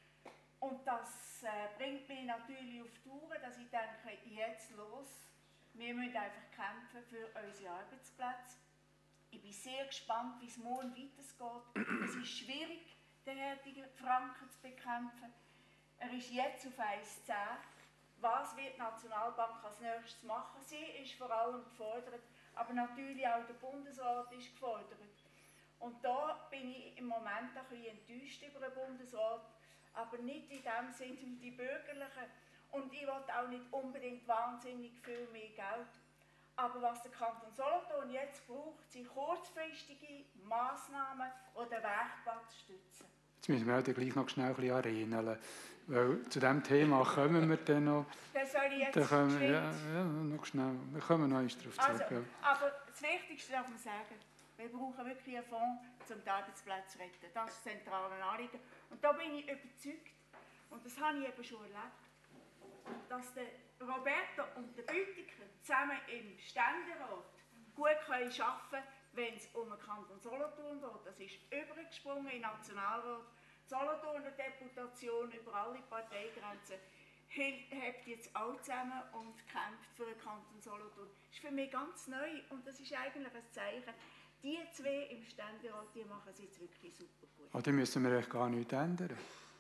C: Und das äh, bringt mich natürlich auf die Tour, dass ich denke, jetzt los. Wir müssen einfach kämpfen für unsere Arbeitsplätze. Ich bin sehr gespannt, wie es morgen weitergeht. Es ist schwierig, den härtigen Franken zu bekämpfen. Er ist jetzt auf eins Komma zehn. Was wird die Nationalbank als nächstes machen? Sie ist vor allem gefordert, aber natürlich auch der Bundesrat ist gefordert. Und da bin ich im Moment ein bisschen enttäuscht über den Bundesrat, aber nicht in dem Sinne wie die Bürgerlichen. Und ich will auch nicht unbedingt wahnsinnig viel mehr Geld. Aber was der Kanton Solothurn jetzt braucht, sind kurzfristige Massnahmen, die den Werkplatz stützen.
A: Jetzt müssen wir auch gleich noch schnell ein bisschen erinnern, weil zu diesem Thema kommen wir dann noch.
C: Das soll ich jetzt
A: dann kommen wir, ja, ja, noch schnell. Wir kommen noch einmal darauf zurück.
C: Also, aber das Wichtigste darf man sagen, wir brauchen wirklich einen Fonds, um die Arbeitsplätze zu retten. Das ist das zentrale Anliegen. Und da bin ich überzeugt, und das habe ich eben schon erlebt, dass der Roberto und der Büttiker zusammen im Ständerat gut arbeiten können, wenn es um den Kanton Solothurn geht. Das ist übergesprungen in den Nationalrat. Die Solothurner Deputation über alle Parteigrenzen hebt jetzt alle zusammen und kämpft für den Kanton Solothurn. Das ist für mich ganz neu und das ist eigentlich ein Zeichen. Die zwei im Ständerat, die machen es jetzt wirklich super gut.
A: Aber dann müssen wir gar nichts ändern.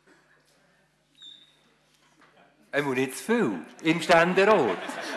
D: Einmal nicht zu viel im Ständerat.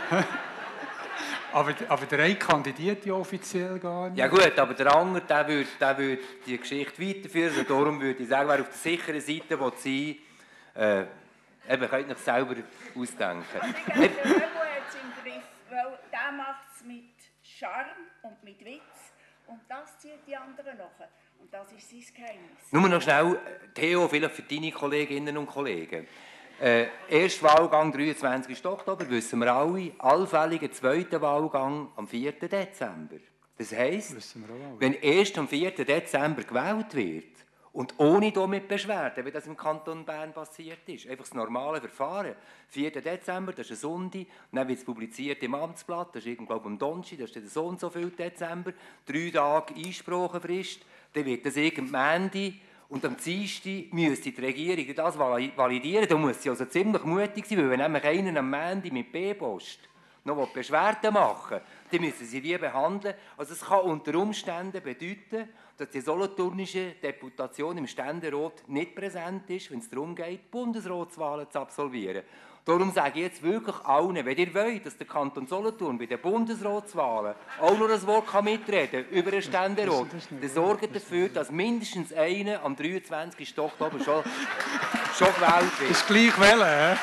A: aber, aber der eine kandidiert ja offiziell gar nicht.
D: Ja gut, aber der andere, der würde, der würde die Geschichte weiterführen. Und darum würde ich sagen, wer auf der sicheren Seite will sein will, äh, eben, könnt ihr euch selber ausdenken.
C: Also ich glaube, der Röbo hat es im Griff, weil der macht es mit Charme und mit Witz. Und das zieht die anderen nachher. Und das ist sein Geheimnis.
D: Nur noch schnell, Theo, vielleicht für deine Kolleginnen und Kollegen. Äh, erster Wahlgang dreiundzwanzigsten Oktober, wissen wir alle, allfälliger zweiter Wahlgang am vierten Dezember. Das heisst, wenn erst am vierten Dezember gewählt wird und ohne damit Beschwerden, wie das im Kanton Bern passiert ist, einfach das normale Verfahren, vierten Dezember, das ist ein Sonntag, dann wird es publiziert im Amtsblatt, das ist ich glaube am Donnerstag, das ist der so und so viel Dezember, drei Tage Einsprachefrist, dann wird das irgendwann Ende. Und am Dienstag müsste die Regierung das validieren. Da muss sie also ziemlich mutig sein, weil wenn nämlich einer am Montag mit B-Post noch Beschwerden machen will, dann müssen sie die behandeln. Also es kann unter Umständen bedeuten, dass die solothurnische Deputation im Ständerat nicht präsent ist, wenn es darum geht, Bundesratswahlen zu absolvieren. Darum sage ich jetzt wirklich allen, wenn ihr wollt, dass der Kanton Solothurn bei den Bundesratswahlen auch noch ein Wort mitreden kann über den Ständerat, dann sorgt dafür, dass mindestens einer am dreiundzwanzigsten Oktober schon schon gewählt wird.
A: Ist gleich wählen, hä?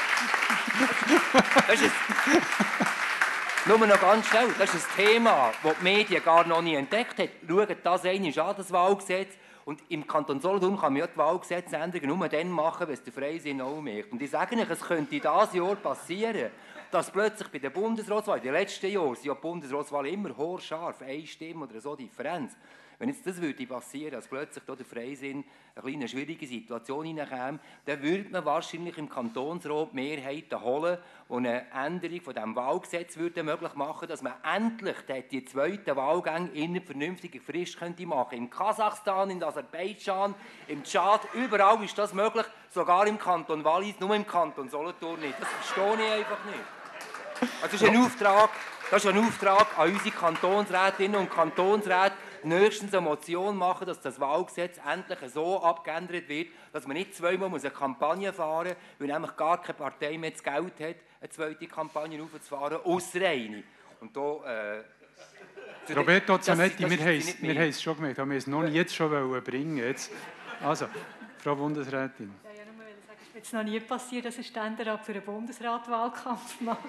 D: Das ist ein, nur noch ganz schnell, das ist ein Thema, das die Medien gar noch nie entdeckt haben. Schaut das einmal an, das Wahlgesetz. Und im Kanton Solothurn kann man ja die Wahlgesetzänderungen nur dann machen, wenn es der Freisinn auch macht. Und ich sage Ihnen, es könnte dieses Jahr passieren, dass plötzlich bei der Bundesratswahl, in den letzten Jahren sind ja die Bundesratswahlen immer haarscharf, eine Stimme oder so Differenz. Wenn jetzt das würde passieren, dass plötzlich da der Freisinn eine kleine schwierige Situation hineinkäme, dann würde man wahrscheinlich im Kantonsrat Mehrheiten holen und eine Änderung von diesem Wahlgesetz würde möglich machen, dass man endlich die zweiten Wahlgänge innerhalb vernünftiger Frist könnte machen. In Kasachstan, in Aserbaidschan, im Tschad, überall ist das möglich, sogar im Kanton Wallis, nur im Kanton Solothurn nicht. Das verstehe ich einfach nicht. Also das ist ein Auftrag, das ist ein Auftrag an unsere Kantonsrätinnen und Kantonsräte, nächstens eine Motion machen, dass das Wahlgesetz endlich so abgeändert wird, dass man nicht zweimal eine Kampagne fahren muss, weil nämlich gar keine Partei mehr das Geld hat, eine zweite Kampagne aufzufahren, ausser eine. Und da, äh,
A: Roberto Zanetti,
D: das, das
A: wir haben es schon gemerkt, wir haben es noch jetzt schon bringen jetzt. Also, Frau Bundesrätin.
B: Ja, ja, nur sagen, es ist jetzt noch nie passiert, dass ein Ständerat für einen Bundesrat-Wahlkampf macht.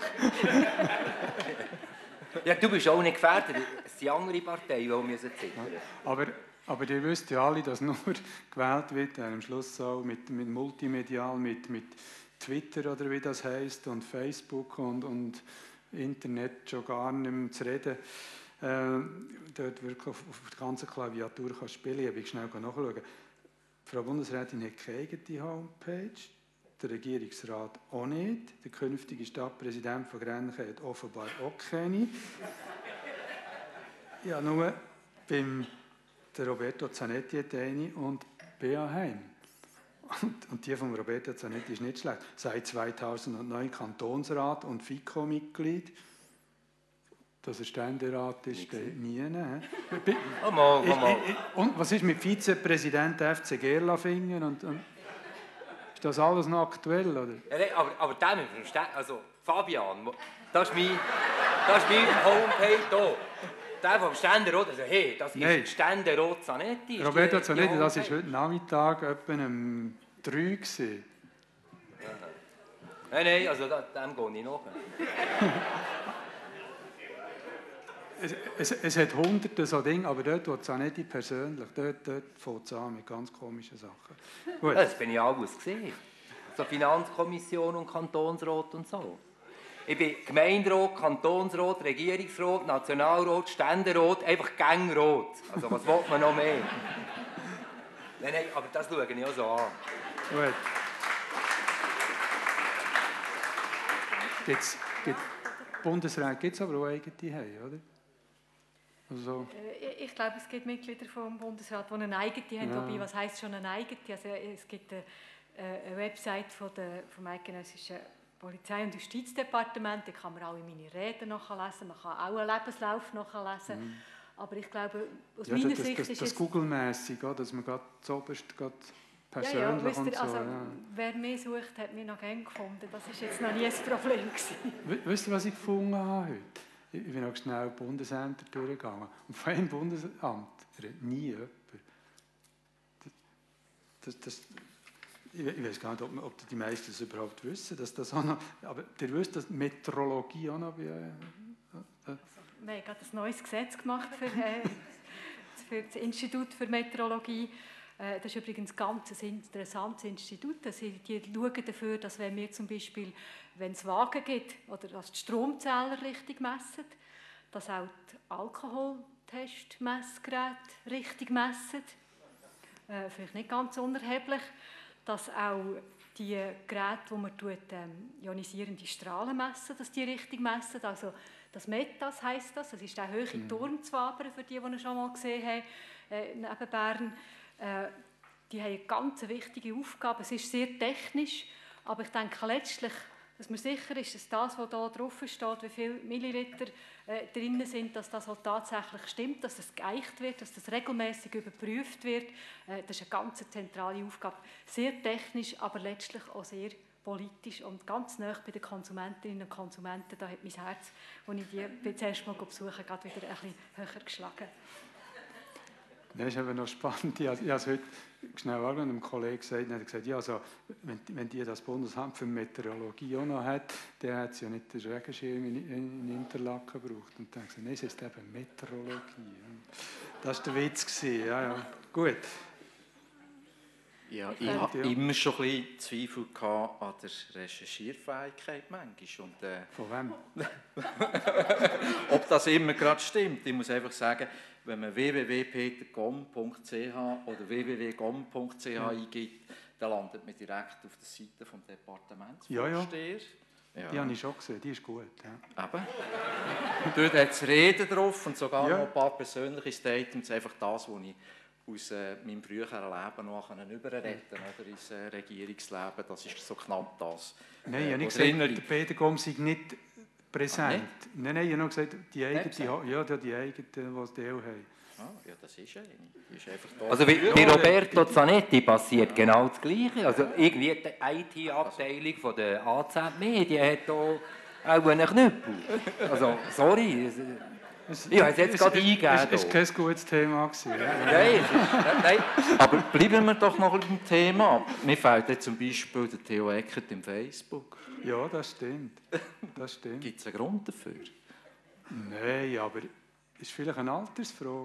D: Ja, du bist auch nicht gefährdet. Es sind andere Parteien, die müssen zittern.
A: Aber, aber ihr wisst ja alle, dass nur gewählt wird, äh, am Schluss auch mit, mit multimedial, mit, mit Twitter oder wie das heisst, und Facebook und, und Internet schon gar nicht mehr zu reden. Äh, dort wirklich auf, auf der ganzen Klaviatur kann spielen. Ich schnell nachschauen. Frau Bundesrätin hat keine eigene Homepage. Der Regierungsrat auch nicht. Der künftige Stadtpräsident von Grenchen hat offenbar auch keine. Ja, nur beim der Roberto Zanetti hat eine und Bea Heim. Und, und die von Roberto Zanetti ist nicht schlecht. Seit zweitausendneun Kantonsrat und FiKo-Mitglied. Dass er Ständerat ist, steht nie.
D: Oh mal, oh mal.
A: Und was ist mit Vizepräsident F C Gerlafingen? Und, und ist das alles noch aktuell, oder?
D: Ja, nee, aber, aber der mit dem Ständ, also Fabian, das ist mein, das ist mein Homepage hier. Der vom Ständerat, also hey, das ist
A: Nein.
D: Ständerat Zanetti.
A: Roberto die, Zanetti, die das war heute Nachmittag etwa um drei Uhr.
D: Nein, nein, also da, dem gehe ich nach.
A: es, es, es hat hunderte so Dinge, aber dort, wo Zanetti persönlich, dort, dort fängt es an mit ganz komischen Sachen. Gut.
D: Das bin ich alles gesehen. So Finanzkommission und Kantonsrat und so. Ich bin Gemeinderat, Kantonsrat, Regierungsrat, Nationalrat, Ständerat, einfach Gängrot. Also was will man noch mehr? Nein, nein, aber das schaue ich auch so an.
A: Gut. Gibt's, gibt, Bundesrat gibt es aber auch eigene Heim, oder? Also,
B: ich, ich glaube, es gibt Mitglieder vom Bundesrat, die eine eigene haben.
A: Ja.
B: Wobei, was heisst schon eine eigene? Also, es gibt eine, eine Website von der, vom eidgenössischen Polizei- und Justizdepartement, da kann man alle meine Reden nachlesen, man kann auch einen Lebenslauf nachlesen. Mhm. Aber ich glaube, aus
A: ja,
B: meiner
A: das,
B: Sicht
A: das,
B: ist
A: das
B: es...
A: Google-mässig, dass man gerade zuoberst gerade persönlich
B: ja, ja, wisst ihr,
A: und so.
B: Also,
A: ja.
B: Wer mich sucht, hat mich noch gerne gefunden. Das war jetzt noch nie ein Problem gewesen.
A: Wisst ihr, was ich gefunden habe heute? Ich bin noch schnell Bundesämter durchgegangen. Und von einem Bundesamt redet nie jemand. Das, das, ich, ich weiß gar nicht, ob, ob die meisten das überhaupt wissen. Dass das auch noch, aber ihr wisst, dass Metrologie auch noch... Bei, äh, äh.
B: Wir haben gerade ein neues Gesetz gemacht für, äh, für das Institut für Metrologie. Äh, das ist übrigens ganz ein interessantes Institut. Die, die schauen dafür, dass wenn wir zum Beispiel, wenn es Wagen gibt oder dass die Stromzähler richtig messen, dass auch die Alkoholtestmessgeräte richtig messen. Äh, vielleicht nicht ganz unerheblich. Dass auch die Geräte, wo man tut, ähm, ionisierende Strahlen messen, dass die richtig messen. Also das Metas heisst das. Das ist der hohe mhm. Turm zu Wabern, für die, die ihn schon mal gesehen haben, äh, neben Bern. Äh, die haben eine ganz wichtige Aufgabe. Es ist sehr technisch, aber ich denke letztlich, dass man sicher ist, dass das, was da drauf steht, wie viele Milliliter äh, drin sind, dass das auch tatsächlich stimmt, dass das geeicht wird, dass das regelmäßig überprüft wird. Äh, das ist eine ganz zentrale Aufgabe. Sehr technisch, aber letztlich auch sehr politisch und ganz nah bei den Konsumentinnen und Konsumenten. Da hat mein Herz, als ich die das erste Mal besuche, gerade wieder ein bisschen höher geschlagen.
A: Das ist eben noch spannend. Ich habe es heute schnell einem Kollegen gesagt, und er hat gesagt, ja, also, wenn, wenn die das Bundesamt für Meteorologie auch noch hat, dann hat sie ja nicht den Regenschirm in, in Interlaken gebraucht. Und dann habe ich gesagt, nein, es ist eben Meteorologie. Das war der Witz. Ja, ja. Gut.
E: Ja, ich hatte ja. immer schon ein bisschen Zweifel gehabt an der Recherchierfähigkeit manchmal. Und, äh,
A: Von wem?
E: ob das immer gerade stimmt. Ich muss einfach sagen, wenn man w w w punkt peter gom punkt c h oder w w w punkt gom punkt c h eingibt, dann landet man direkt auf der Seite des Departementsvorstehers.
A: Ja, ja. Die habe ich schon gesehen, die ist gut. Ja.
E: Eben. Dort hat es Reden drauf und sogar
A: ja.
E: noch ein paar persönliche Statements, einfach das, was ich aus äh, meinem früheren Leben noch überretten oder ins äh, Regierungsleben. Das ist so knapp das.
A: Nein, ich habe nicht gesagt, der Peter Gom sei nicht präsent. Ah, nein, nein, ich habe nur gesagt, die eigenen, ja, die eigenen, die es Teil haben.
E: Ah, ja, das ist eine. Die ist einfach da.
D: Also wie, wie Roberto Zanetti passiert ja. genau das Gleiche. Also irgendwie die I T-Abteilung von der A Z Medien hat hier auch einen Knüppel. Also, sorry. Ja, es jetzt gerade eingegeben.
A: Es war kein gutes Thema. Gewesen, ja.
E: Nein, nein, aber bleiben wir doch noch beim Thema. Mir fehlt jetzt zum Beispiel der Theo Eckert im Facebook.
A: Ja, das stimmt. Das stimmt.
E: Gibt es einen Grund dafür?
A: Nein, aber es ist vielleicht eine Altersfrage.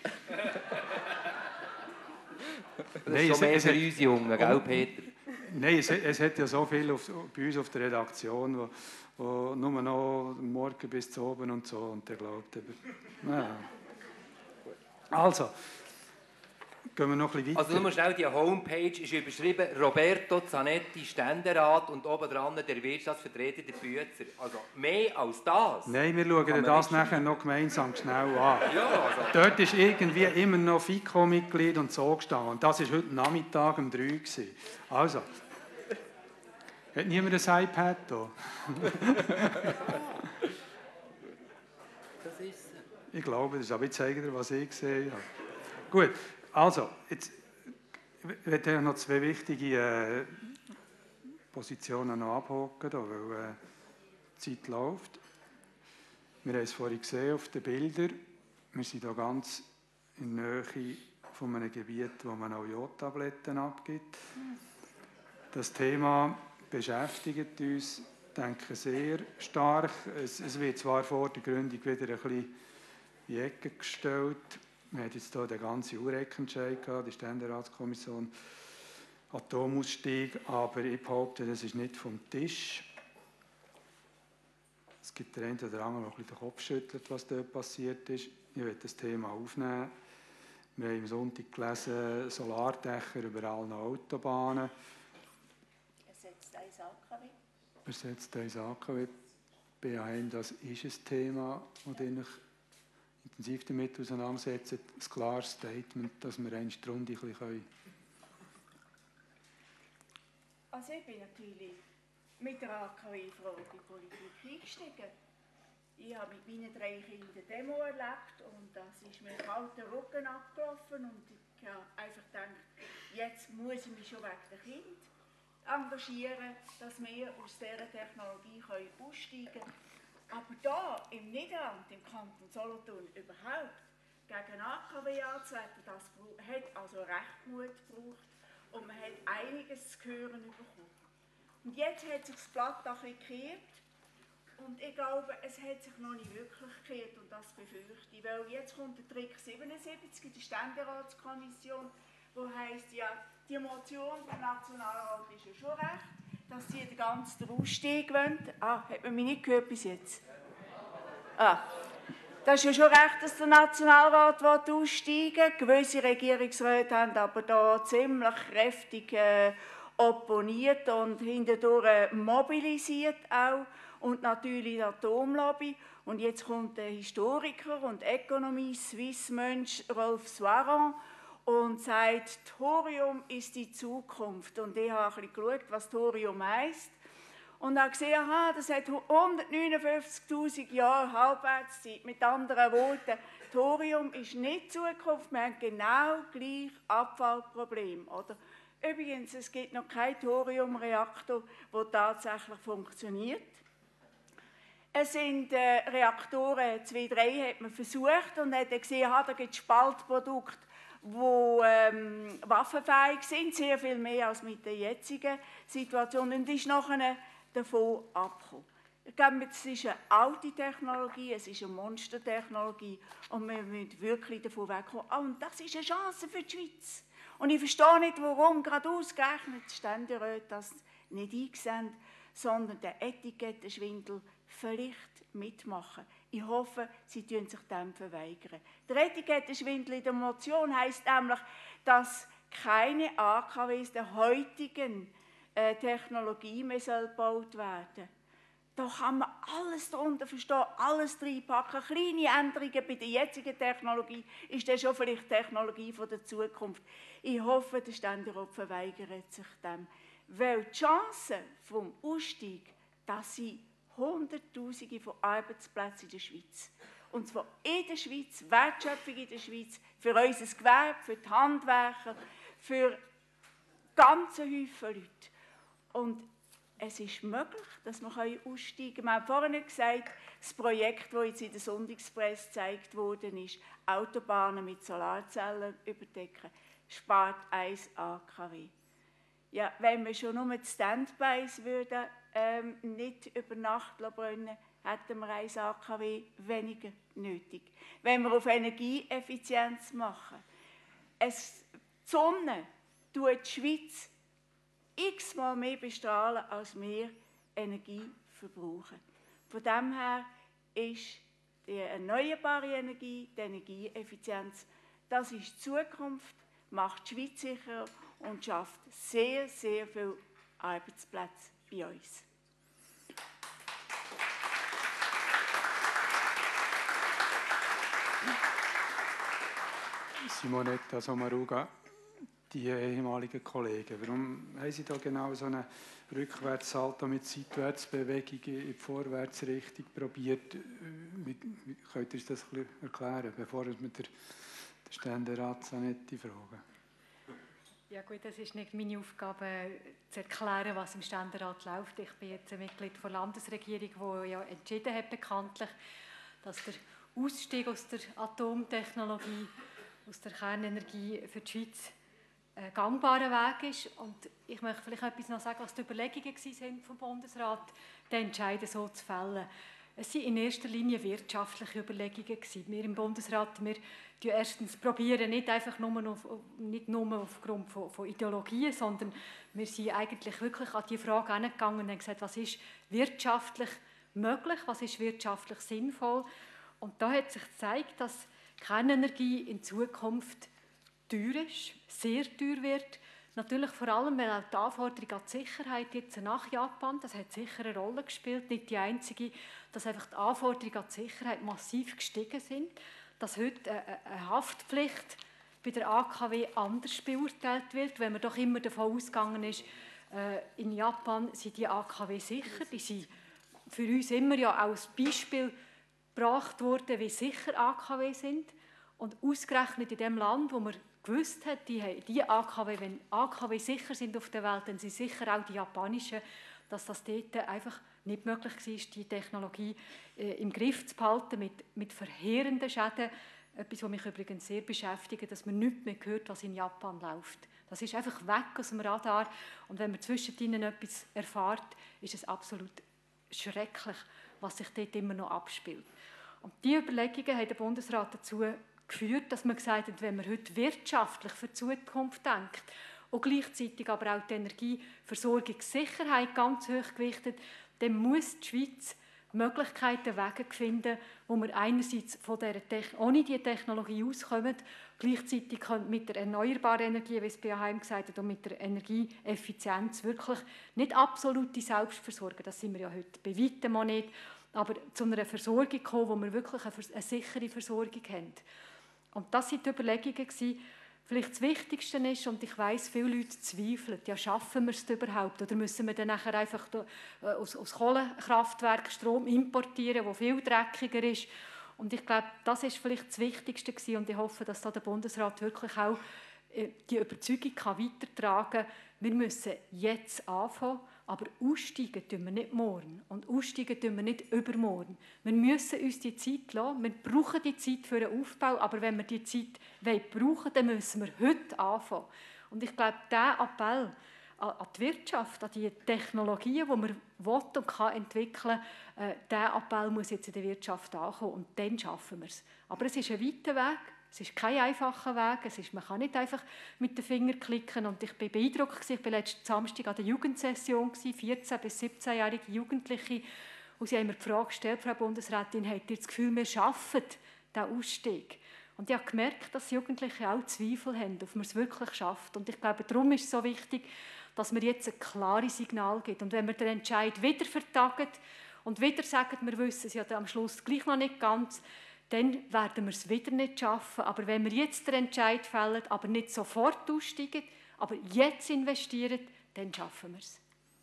D: Das Nein, ist schon mehr für uns Jungen, gell, Peter?
A: Nein, es, es hat ja so viel auf, bei uns auf der Redaktion, wo, wo nur noch morgen bis zu oben und so, und der glaubt eben. Ja. Also, gehen wir noch ein bisschen weiter.
D: Also nur schnell, die Homepage ist überschrieben Roberto Zanetti, Ständerat, und oben dran der Wirtschaftsvertreter der Büzer. Also mehr als das.
A: Nein, wir schauen das nachher noch gemeinsam schnell an.
D: Ja, also.
A: Dort ist irgendwie immer noch FICO-Mitglied und so gestanden. Und das war heute Nachmittag um drei Uhr. Also, hat niemand ein iPad da?
D: Das ist es.
A: Ich glaube, das ist, aber ich zeige dir, was ich gesehen habe. Gut, also, jetzt ich werde noch zwei wichtige äh, Positionen noch abhaken, weil äh, die Zeit läuft. Wir haben es vorhin gesehen auf den Bildern. Wir sind hier ganz in der Nähe von einem Gebiet, wo man auch Jodtabletten abgibt. Das Thema beschäftigt uns, denke ich, sehr stark. Es, es wird zwar vor der Gründung wieder ein bisschen in die Ecke gestellt. Wir haben jetzt hier den ganzen U R E C-Entscheid gehabt, die Ständeratskommission, Atomausstieg, aber ich behaupte, das ist nicht vom Tisch. Es gibt den einen oder anderen, der ein bisschen den Kopf schüttelt, was dort passiert ist. Ich will das Thema aufnehmen. Wir haben am Sonntag gelesen, Solardächer über allen Autobahnen.
C: Ersetzt ein A K W.
A: Ersetzt ein A K W. B A M, das ist ein Thema, das ich intensiv damit auseinandersetze. Ein klares Statement, dass wir eine Stunde ein bisschen können.
C: Also ich bin natürlich mit der A K W-Frage in die Politik eingestiegen. Ich habe mit meinen drei Kindern eine Demo erlebt und das ist mir kalt den Rücken abgelaufen und ich habe einfach gedacht, jetzt muss ich mich schon wegen der Kinder engagieren, dass wir aus dieser Technologie aussteigen können. Aber da im Niederland, im Kanton Solothurn überhaupt, gegen A K W anzutreten, das hat also recht Mut gebraucht und man hat einiges zu hören bekommen. Und jetzt hat sich das Blatt ein bisschen gekehrt und ich glaube, es hat sich noch nicht wirklich gekehrt und das befürchte ich, weil jetzt kommt der Trick siebenundsiebzig in der Ständeratskommission, wo heisst, ja, die Motion vom Nationalrat ist ja schon recht, dass sie den ganzen Ausstieg wollen. Ah, hat man mich nicht gehört bis jetzt? Ah, das ist ja schon recht, dass der Nationalrat aussteigen will. Gewisse Regierungsräte haben aber da ziemlich kräftig äh, opponiert und hinterdurch mobilisiert auch. Und natürlich die Atomlobby. Und jetzt kommt der Historiker und Ökonomie-Swiss-Mensch Rolf Soiron und sagt, Thorium ist die Zukunft. Und ich habe ein bisschen geschaut, was Thorium heisst. Und habe gesehen, aha, das hat hundertneunundfünfzigtausend Jahre Halbwertszeit. Mit anderen Worten, Thorium ist nicht Zukunft, wir haben genau gleich Abfallproblem. Oder? Übrigens, es gibt noch keinen Thoriumreaktor, der tatsächlich funktioniert. Es sind äh, Reaktoren zwei, drei hat man versucht und hat gesehen, aha, da gibt es Spaltprodukte, die ähm, waffenfähig sind, sehr viel mehr als mit der jetzigen Situation, und ist nachher davon abgekommen. Ich glaube, es ist eine alte Technologie, es ist eine Monstertechnologie und wir müssen wirklich davon wegkommen. Oh, und das ist eine Chance für die Schweiz. Und ich verstehe nicht, warum gerade ausgerechnet die Ständeräte das nicht einsehen, sondern der Etikettenschwindel vielleicht mitmachen. Ich hoffe, sie tun sich dem verweigern. Der Etikettenschwindel in der Motion heisst nämlich, dass keine A K Ws der heutigen äh, Technologie mehr gebaut werden soll. Da kann man alles darunter verstehen, alles reinpacken. Kleine Änderungen bei der jetzigen Technologie ist dann schon vielleicht die Technologie von der Zukunft. Ich hoffe, der Ständerat verweigert sich dem. Weil die Chancen vom Ausstieg, das sind Hunderttausende von Arbeitsplätzen in der Schweiz. Und zwar in der Schweiz, Wertschöpfung in der Schweiz, für unser Gewerbe, für die Handwerker, für ganze Häufen Leute. Und es ist möglich, dass wir aussteigen können. Wir haben vorhin gesagt, das Projekt, das jetzt in der Sonntagspresse gezeigt worden ist, Autobahnen mit Solarzellen überdecken, spart eins A K W. Ja, wenn wir schon nur die Standbys würden, ähm, nicht über Nacht brennen, hätten wir eins A K W weniger nötig. Wenn wir auf Energieeffizienz machen, es, die Sonne tut die Schweiz x-mal mehr bestrahlen, als wir Energie verbrauchen. Von dem her ist die erneuerbare Energie, die Energieeffizienz, das ist die Zukunft, macht die Schweiz sicherer und schafft sehr, sehr viele Arbeitsplätze bei uns.
A: Simonetta Sommaruga, die ehemaligen Kollegen, warum haben Sie da genau so einen Rückwärtssalto mit Seitwärtsbewegungen in die Vorwärtsrichtung probiert? Wie, wie, könnt ihr uns das ein bisschen erklären, bevor wir den Ständerat Zanetti fragen?
B: Ja gut, es ist nicht meine Aufgabe, zu erklären, was im Ständerat läuft. Ich bin jetzt ein Mitglied der Landesregierung, die ja entschieden hat, bekanntlich, dass der Ausstieg aus der Atomtechnologie, aus der Kernenergie für die Schweiz ein gangbarer Weg ist. Und ich möchte vielleicht etwas noch sagen, was die Überlegungen waren vom Bundesrat, den Entscheid so zu fällen. Es waren in erster Linie wirtschaftliche Überlegungen. Wir im Bundesrat, wir probieren erstens probieren, nicht einfach nur, auf, nicht nur aufgrund von, von Ideologien, sondern wir sind eigentlich wirklich an die Frage herangegangen und haben gesagt, was ist wirtschaftlich möglich, was ist wirtschaftlich sinnvoll. Und da hat sich gezeigt, dass Kernenergie in Zukunft teuer ist, sehr teuer wird. Natürlich vor allem, weil auch die Anforderung an die Sicherheit jetzt nach Japan, das hat sicher eine Rolle gespielt, nicht die einzige, dass einfach die Anforderungen an die Sicherheit massiv gestiegen sind, dass heute eine Haftpflicht bei der A K W anders beurteilt wird, wenn man doch immer davon ausgegangen ist, in Japan sind die A K W sicher, die sind für uns immer ja als Beispiel gebracht worden, wie sicher A K W sind. Und ausgerechnet in dem Land, wo man gewusst hat, die, die A K W, wenn A K W sicher sind auf der Welt, dann sind sicher auch die japanischen, dass das dort einfach nicht möglich war, die Technologie äh, im Griff zu behalten mit, mit verheerenden Schäden. Etwas, was mich übrigens sehr beschäftigt, dass man nichts mehr hört, was in Japan läuft. Das ist einfach weg aus dem Radar. Und wenn man zwischendrin etwas erfährt, ist es absolut schrecklich, was sich dort immer noch abspielt. Und diese Überlegungen haben der Bundesrat dazu geführt, dass man gesagt hat, wenn man heute wirtschaftlich für die Zukunft denkt und gleichzeitig aber auch die Energieversorgungssicherheit ganz hoch gewichtet, dann muss die Schweiz Möglichkeiten, Wege finden, wo wir einerseits von der ohne diese Technologie auskommen, gleichzeitig mit der erneuerbaren Energie, wie es B A Heim gesagt hat, und mit der Energieeffizienz wirklich nicht absolute Selbstversorgung, das sind wir ja heute bei weitem auch nicht, aber zu einer Versorgung kommen, wo wir wirklich eine, eine sichere Versorgung haben. Und das waren die Überlegungen. Vielleicht das Wichtigste ist, und ich weiss, viele Leute zweifeln, ja, schaffen wir es überhaupt? Oder müssen wir dann nachher einfach aus, aus Kohlekraftwerken Strom importieren, der viel dreckiger ist? Und ich glaube, das ist vielleicht das Wichtigste gewesen, und ich hoffe, dass da der Bundesrat wirklich auch die Überzeugung kann weitertragen kann, wir müssen jetzt anfangen, Aber aussteigen tun wir nicht morgen und aussteigen tun wir nicht übermorgen. Wir müssen uns die Zeit lassen, wir brauchen die Zeit für den Aufbau, aber wenn wir die Zeit brauchen wollen, dann müssen wir heute anfangen. Und ich glaube, dieser Appell an die Wirtschaft, an die Technologien, die man will und kann entwickeln kann, äh, dieser Appell muss jetzt in der Wirtschaft ankommen und dann schaffen wir es. Aber es ist ein weiter Weg, es ist kein einfacher Weg, es ist, man kann nicht einfach mit den Fingern klicken und ich bin beeindruckt, ich war letzten Samstag an der Jugendsession, vierzehn- bis siebzehnjährige Jugendliche, und sie haben mir die Frage gestellt, Frau Bundesrätin, habt ihr das Gefühl, wir schaffen diesen Ausstieg? Und ich habe gemerkt, dass Jugendliche auch Zweifel haben, ob man es wirklich schafft. Und ich glaube, darum ist es so wichtig, dass wir jetzt ein klares Signal geben. Und wenn wir den Entscheid wieder vertagen und wieder sagen, wir wissen es ja am Schluss gleich noch nicht ganz, dann werden wir es wieder nicht schaffen. Aber wenn wir jetzt den Entscheid fällen, aber nicht sofort aussteigen, aber jetzt investieren, dann schaffen wir es.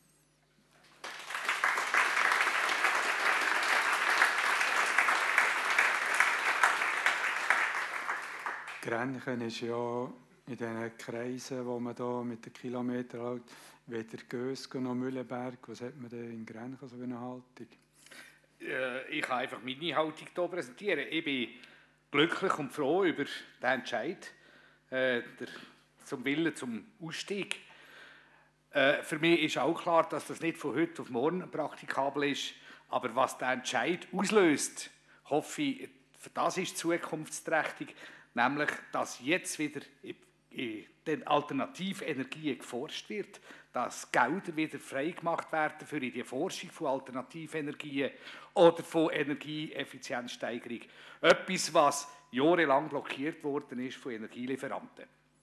A: Grenchen ist ja in diesen Kreisen, wo man da mit den Kilometern halt weder Gösgen noch Mühlenberg. Was hat man denn in Grenchen so für eine Haltung?
F: Äh, ich kann einfach meine Haltung hier präsentieren. Ich bin glücklich und froh über den Entscheid, äh, der, zum Willen zum Ausstieg. Äh, für mich ist auch klar, dass das nicht von heute auf morgen praktikabel ist. Aber was der Entscheid auslöst, hoffe ich, für das ist zukunftsträchtig. Nämlich, dass jetzt wieder in, in den Alternativenergien geforscht wird, dass Gelder wieder freigemacht werden für die Forschung von Alternativenergien oder von Energieeffizienzsteigerung. Etwas, was jahrelang blockiert worden ist von Energielieferanten.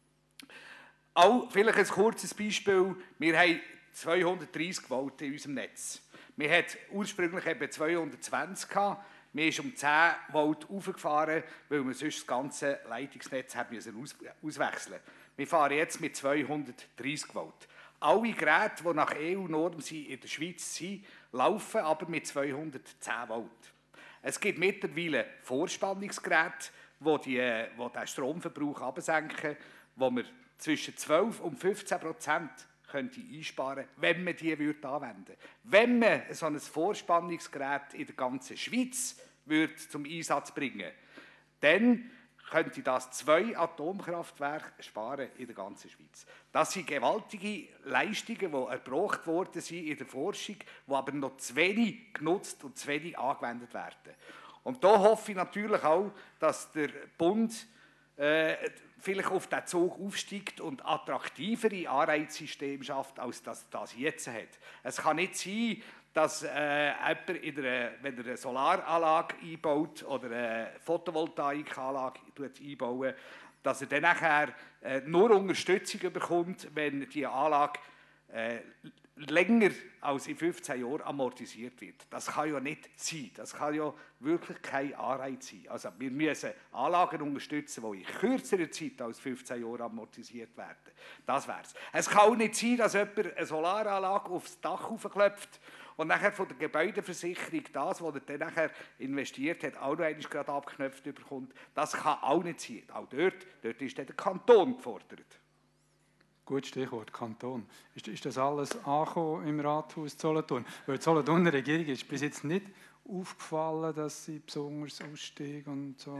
F: Auch vielleicht ein kurzes Beispiel. Wir haben zweihundertdreissig Volt in unserem Netz. Wir hatten ursprünglich eben zweihundertzwanzig gehabt. Wir sind um zehn Volt hochgefahren, weil wir sonst das ganze Leitungsnetz haben aus auswechseln mussten. Wir fahren jetzt mit zweihundertdreissig Volt. Alle Geräte, die nach E U-Norm in der Schweiz sind, laufen aber mit zweihundertzehn Volt. Es gibt mittlerweile Vorspannungsgeräte, die, die, die den Stromverbrauch absenken, wo wir zwischen zwölf und fünfzehn Prozent könnte einsparen, wenn man die würde anwenden würde. Wenn man so ein Vorspannungsgerät in der ganzen Schweiz würde zum Einsatz bringen, dann könnte das zwei Atomkraftwerke sparen in der ganzen Schweiz. Das sind gewaltige Leistungen, die erbracht worden sind in der Forschung, die aber noch zu wenig genutzt und zu wenig angewendet werden. Und da hoffe ich natürlich auch, dass der Bund äh, vielleicht auf den Zug aufsteigt und attraktivere Anreizsysteme schafft, als das das jetzt hat. Es kann nicht sein, dass äh, jemand, in einer, wenn er eine Solaranlage einbaut oder eine Photovoltaikanlage einbaut, dass er dann nachher äh, nur Unterstützung bekommt, wenn die Anlage äh, länger als in fünfzehn Jahren amortisiert wird. Das kann ja nicht sein. Das kann ja wirklich kein Anreiz sein. Also wir müssen Anlagen unterstützen, die in kürzerer Zeit als fünfzehn Jahre amortisiert werden. Das wäre es. Es kann auch nicht sein, dass jemand eine Solaranlage aufs Dach hochklopft und nachher von der Gebäudeversicherung das, was er dann nachher investiert hat, auch noch einmal gerade abgeknöpft bekommt. Das kann auch nicht sein. Auch dort, dort ist dann der Kanton gefordert.
A: Gut, Stichwort Kanton. Ist, ist das alles angekommen im Rathaus Solothurn? Weil die Solothurner Regierung ist bis jetzt nicht aufgefallen, dass sie besonders aussteigen und so.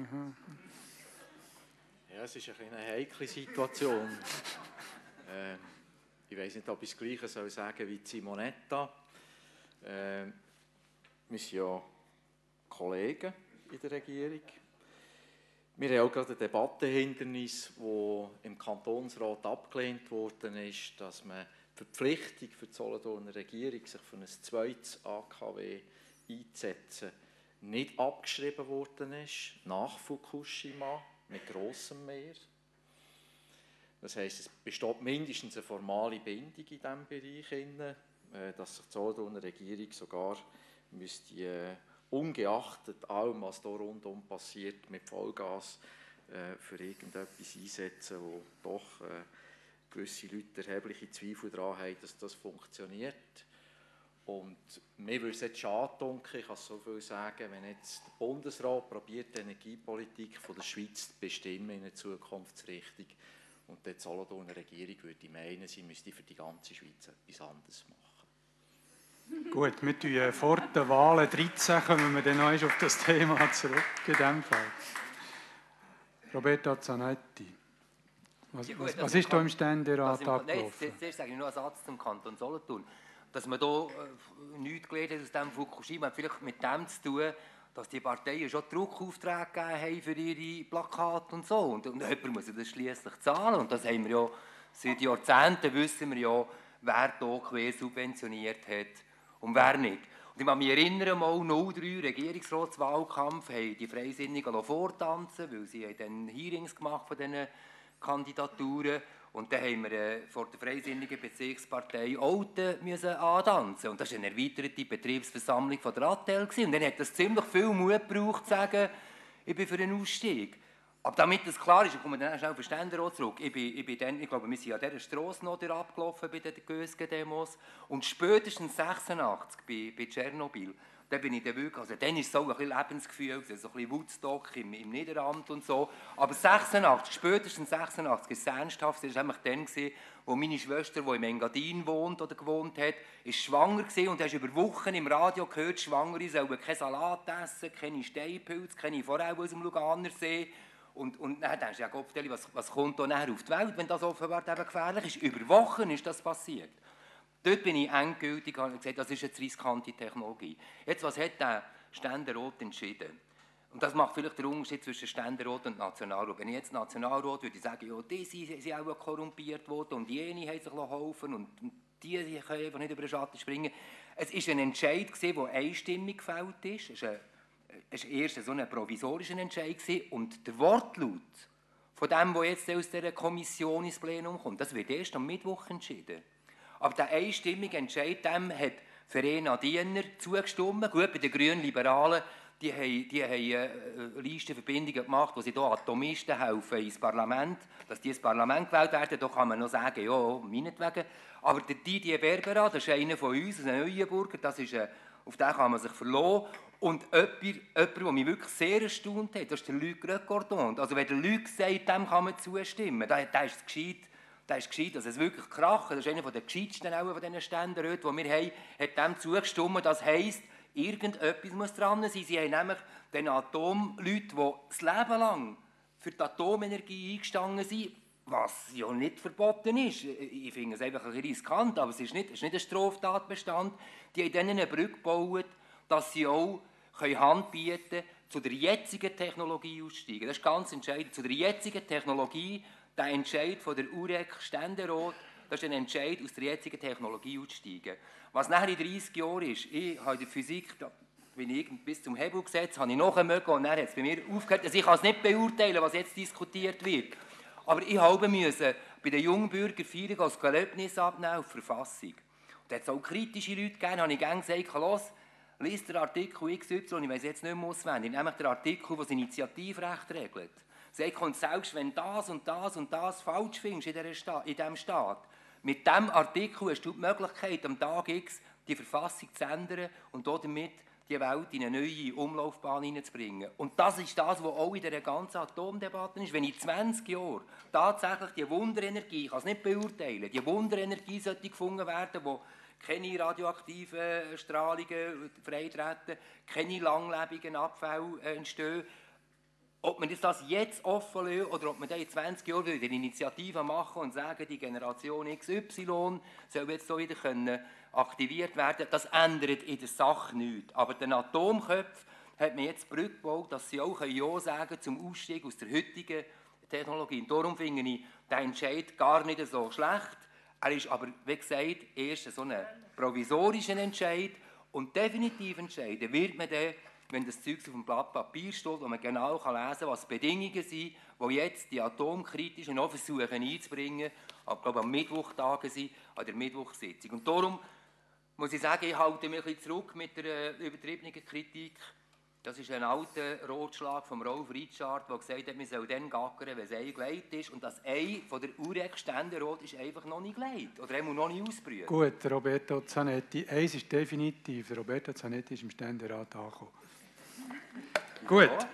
E: Ja, es ist eine heikle Situation. äh, ich weiß nicht, ob ich das Gleiche soll sagen wie Simonetta. Äh, wir sind ja Kollegen in der Regierung. Wir haben auch gerade ein Debattenhindernis, das im Kantonsrat abgelehnt worden ist, dass man die Verpflichtung für die Solothurner Regierung, sich für ein zweites A K W einzusetzen, nicht abgeschrieben worden ist, nach Fukushima, mit grossem Mehr. Das heisst, es besteht mindestens eine formale Bindung in diesem Bereich, dass sich die Solothurner Regierung sogar müsste, ungeachtet allem, was hier rundum passiert, mit Vollgas äh, für irgendetwas einsetzen, wo doch äh, gewisse Leute erhebliche Zweifel daran haben, dass das funktioniert. Und mir würde es jetzt schade dunkeln, ich kann so viel sagen, wenn jetzt der Bundesrat probiert, die Energiepolitik von der Schweiz zu bestimmen in eine Zukunftsrichtung und die Solothurner Regierung würde meinen, sie müsste für die ganze Schweiz etwas anderes machen.
A: Gut, wir tun vor den Wahlen dreizehn, kommen wir dann noch auf das Thema zurück in diesem Fall. Roberto Zanetti, was,
D: Ja, gut,
A: was,
D: also
A: was ist
D: im
A: da im
D: Kan-
A: Ständerat
D: Nein,
A: abgelaufen?
D: jetzt, zuerst sage ich noch einen Satz zum Kanton Solothurn. Dass man hier äh, nichts gelernt hat aus dem Fukushima, hat vielleicht mit dem zu tun, dass die Parteien schon Druckaufträge gegeben haben für ihre Plakate und so. Und, und jemand muss das schliesslich zahlen. Und das haben wir ja seit Jahrzehnten, wissen wir ja, wer hier quer subventioniert hat und wer nicht. Und ich kann mich erinnern, mal null drei Regierungsratswahlkampf haben die Freisinnigen vortanzen, weil sie dann Hearings gemacht von diesen Kandidaturen. Und dann haben wir äh, vor der Freisinnigen Bezirkspartei Olten müssen antanzen. Und das war eine erweiterte Betriebsversammlung von der A T L. Und dann hat das ziemlich viel Mut gebraucht, zu sagen, ich bin für einen Ausstieg. Aber damit das klar ist, ich komme dann schnell auf den Ständerat zurück. Ich, bin, ich, bin dann, ich glaube, wir sind an dieser Strasse noch abgelaufen bei den Gösgen-Demos. Und spätestens sechsundachtzig bei, bei Tschernobyl, da bin ich dann wirklich, also dann ist es so ein bisschen Lebensgefühl, so ein bisschen Woodstock im, im Niederrand und so. Aber sechsundachtzig, spätestens sechsundachtzig, ist es ernsthaft, das war nämlich dann, wo meine Schwester, die im Engadin wohnt oder gewohnt hat, ist schwanger gewesen und hast über Wochen im Radio gehört, Schwangere sollen keinen Salat essen, keine Steinpilze, keine Forelle aus dem Luganersee. Und, und dann denkst du, ja Gott, was, was kommt da nachher auf die Welt, wenn das offenbar eben gefährlich ist? Über Wochen ist das passiert. Dort bin ich endgültig und gesagt, das ist eine riskante Technologie. Jetzt, was hat der Ständerat entschieden? Und das macht vielleicht den Unterschied zwischen Ständerat und Nationalrat. Wenn ich jetzt Nationalrat würde ich sagen, ja, die sind, sind auch korrumpiert worden und jene haben sich helfen und, und die, die können einfach nicht über den Schatten springen. Es war ein Entscheid, der einstimmig gefällt ist. Es war Es war erst so ein provisorischer Entscheid und der Wortlaut von dem, was jetzt aus dieser Kommission ins Plenum kommt, das wird erst am Mittwoch entschieden. Aber der einstimmige Entscheid, dem hat Verena Diener zugestimmt. Gut, bei den Grünen Liberalen, die haben, die haben äh, Listenverbindungen gemacht, wo sie hier Atomisten helfen ins Parlament, dass die ins Parlament gewählt werden. Da kann man noch sagen, ja, meinetwegen. Aber der Didier Berbera, das ist einer von uns, ein Neuenburger, das ist ein, auf den kann man sich verlassen. Und jemand, jemand, der mich wirklich sehr erstaunt hat, das ist der Luc Recordon. Also wenn der Luc sagt, dem kann man zustimmen, da, da ist es gescheit, da ist gescheit, dass es wirklich kracht. Das ist einer der gescheitsten von diesen Ständeräten, die wir haben, hat dem zugestimmt. Das heisst, irgendetwas muss dran sein. Sie haben nämlich den Atomleuten, die das Leben lang für die Atomenergie eingestanden sind, was ja nicht verboten ist. Ich finde es einfach ein bisschen riskant, aber es ist nicht, es ist nicht ein Straftatbestand. Die haben dann eine Brücke gebaut, dass sie auch Hand bieten können, zu der jetzigen Technologie aussteigen. Das ist ganz entscheidend. Zu der jetzigen Technologie, der Entscheid von der U R E C-Ständerat, das ist ein Entscheid, aus der jetzigen Technologie auszusteigen. Was nachher in dreißig Jahren ist, ich habe in der Physik, da bin ich bis zum Hebelgesetz, habe ich nachher mögen und dann hat es bei mir aufgehört. Also ich kann es nicht beurteilen, was jetzt diskutiert wird. Aber ich habe müssen bei den Jungbürgern Feierung als Gelöbnis abnehmen auf die Verfassung. Und da hat es auch kritische Leute gegeben, habe ich gerne gesagt, los, lies den Artikel X Y, ich weiss jetzt nicht mehr auswendig, nämlich der Artikel, der das Initiativrecht regelt. Sagt, und selbst wenn das und das und das falsch findest in diesem Staat, mit diesem Artikel hast du die Möglichkeit, am Tag X die Verfassung zu ändern und damit die Welt in eine neue Umlaufbahn hineinzubringen. Und das ist das, was auch in dieser ganzen Atomdebatte ist. Wenn in zwanzig Jahren tatsächlich die Wunderenergie, ich kann es nicht beurteilen, die Wunderenergie sollte gefunden werden, die keine radioaktiven Strahlungen freitreten, keine langlebigen Abfälle entstehen. Ob man das jetzt offen lässt oder ob man in zwanzig Jahren wieder eine Initiative machen und sagen, die Generation X Y soll jetzt so wieder können aktiviert werden, das ändert in der Sache nichts. Aber den Atomköpfen hat man jetzt die Brücke gebaut, dass sie auch Ja sagen zum Ausstieg aus der heutigen Technologie. Und darum finde ich den Entscheid gar nicht so schlecht. Er ist aber, wie gesagt, erst so ein provisorischer Entscheid und definitiv entscheiden wird man dann, wenn das Zeug auf dem Blatt Papier steht, wo man genau lesen kann, was die Bedingungen sind, die jetzt die Atomkritischen noch versuchen einzubringen, aber glaube am Mittwochtagen sind, an der Mittwochsitzung. Und darum muss ich sagen, ich halte mich ein bisschen zurück mit der äh, übertriebenen Kritik. Das ist ein alter Ratschlag von Rolf Ritschard, der gesagt hat, man soll dann gackern, wenn das Ei gelegt ist. Und das Ei von der U R E C-Ständerat ist einfach noch nicht gelegt. Oder er muss noch nicht ausbrühen.
A: Gut, Roberto Zanetti. Eins ist definitiv, Roberto Zanetti ist im Ständerat angekommen. Gut.
D: Ja.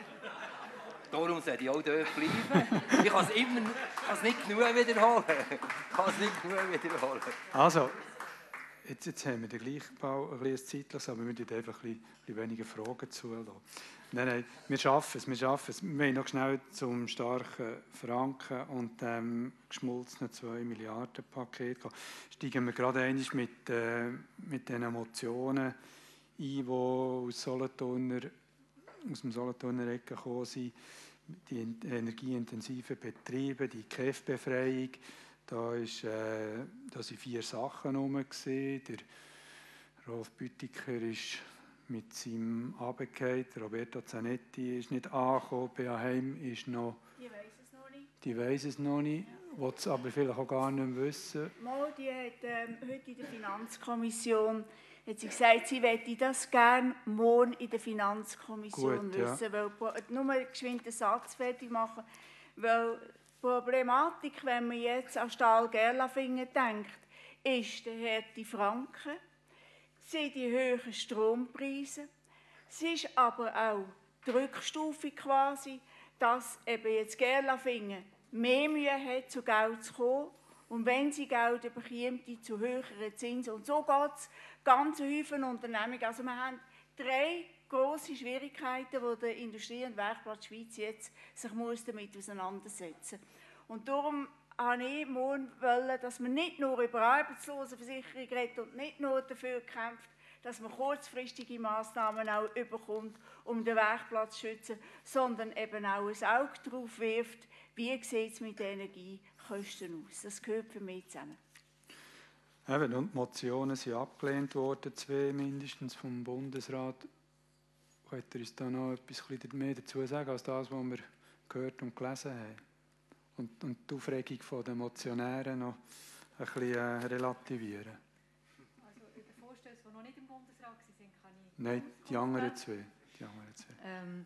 D: Darum sollte ich auch dort bleiben. Ich kann es immer kann es nicht genug wiederholen. Ich kann es nicht genug wiederholen.
A: Also, jetzt, jetzt haben wir den Gleichbau ein bisschen zeitlich, aber wir müssen einfach ein bisschen, ein bisschen weniger Fragen zulassen. Nein, nein, wir schaffen es, wir schaffen es. Wir wollen noch schnell zum starken Franken und dem geschmolzenen zwei Milliarden Paket gehen. Steigen wir gerade einmal mit, äh, mit diesen Motionen ein, die aus, Solothurner, aus dem Solothurner Ecke gekommen sind. Die energieintensiven Betriebe, die K E F-Befreiung. Da, ist, äh, da waren vier Sachen herum. Der Rolf Büttiker ist mit seinem Abgehalt, Roberto Zanetti ist nicht angekommen, Bea Heim ist noch...
C: Die weiss es noch nicht.
A: Die weiss es noch nicht, ja. Will es aber vielleicht auch gar nicht wissen.
C: Mal, die hat ähm, heute in der Finanzkommission hat sie gesagt, sie möchte das gerne morgen in der Finanzkommission
A: Gut,
C: wissen.
A: ja.
C: Weil, nur geschwind den Satz fertig machen, weil die Problematik, wenn man jetzt an Stahl-Gerlafingen denkt, ist der harte Franken, sind die hohen Strompreise. Es ist aber auch die Rückstufe quasi, dass eben jetzt Gerlafingen mehr Mühe hat, zu Geld zu kommen. Und wenn sie Geld bekommt, die zu höheren Zinsen. Und so geht es ganz häufigen Unternehmungen. Also wir haben drei grosse Schwierigkeiten, die der Industrie- und Werkplatz Schweiz jetzt sich muss damit auseinandersetzen muss. Und darum wollte ich morgen, dass man nicht nur über Arbeitslosenversicherung redet und nicht nur dafür kämpft, dass man kurzfristige Massnahmen auch bekommt, um den Werkplatz zu schützen, sondern eben auch ein Auge darauf wirft, wie sieht es mit den Energiekosten aus. Das gehört für mich zusammen.
A: Eben, und die Motionen sind abgelehnt worden, zwei mindestens vom Bundesrat. Könnt ihr uns da noch etwas mehr dazu sagen, als das, was wir gehört und gelesen haben? Und, und die Aufregung der Motionäre noch ein bisschen äh, relativieren?
B: Also über Vorstöße, die noch nicht im Bundesrat waren, kann ich...
A: Nein, die anderen zwei. Die anderen zwei.
B: Ähm,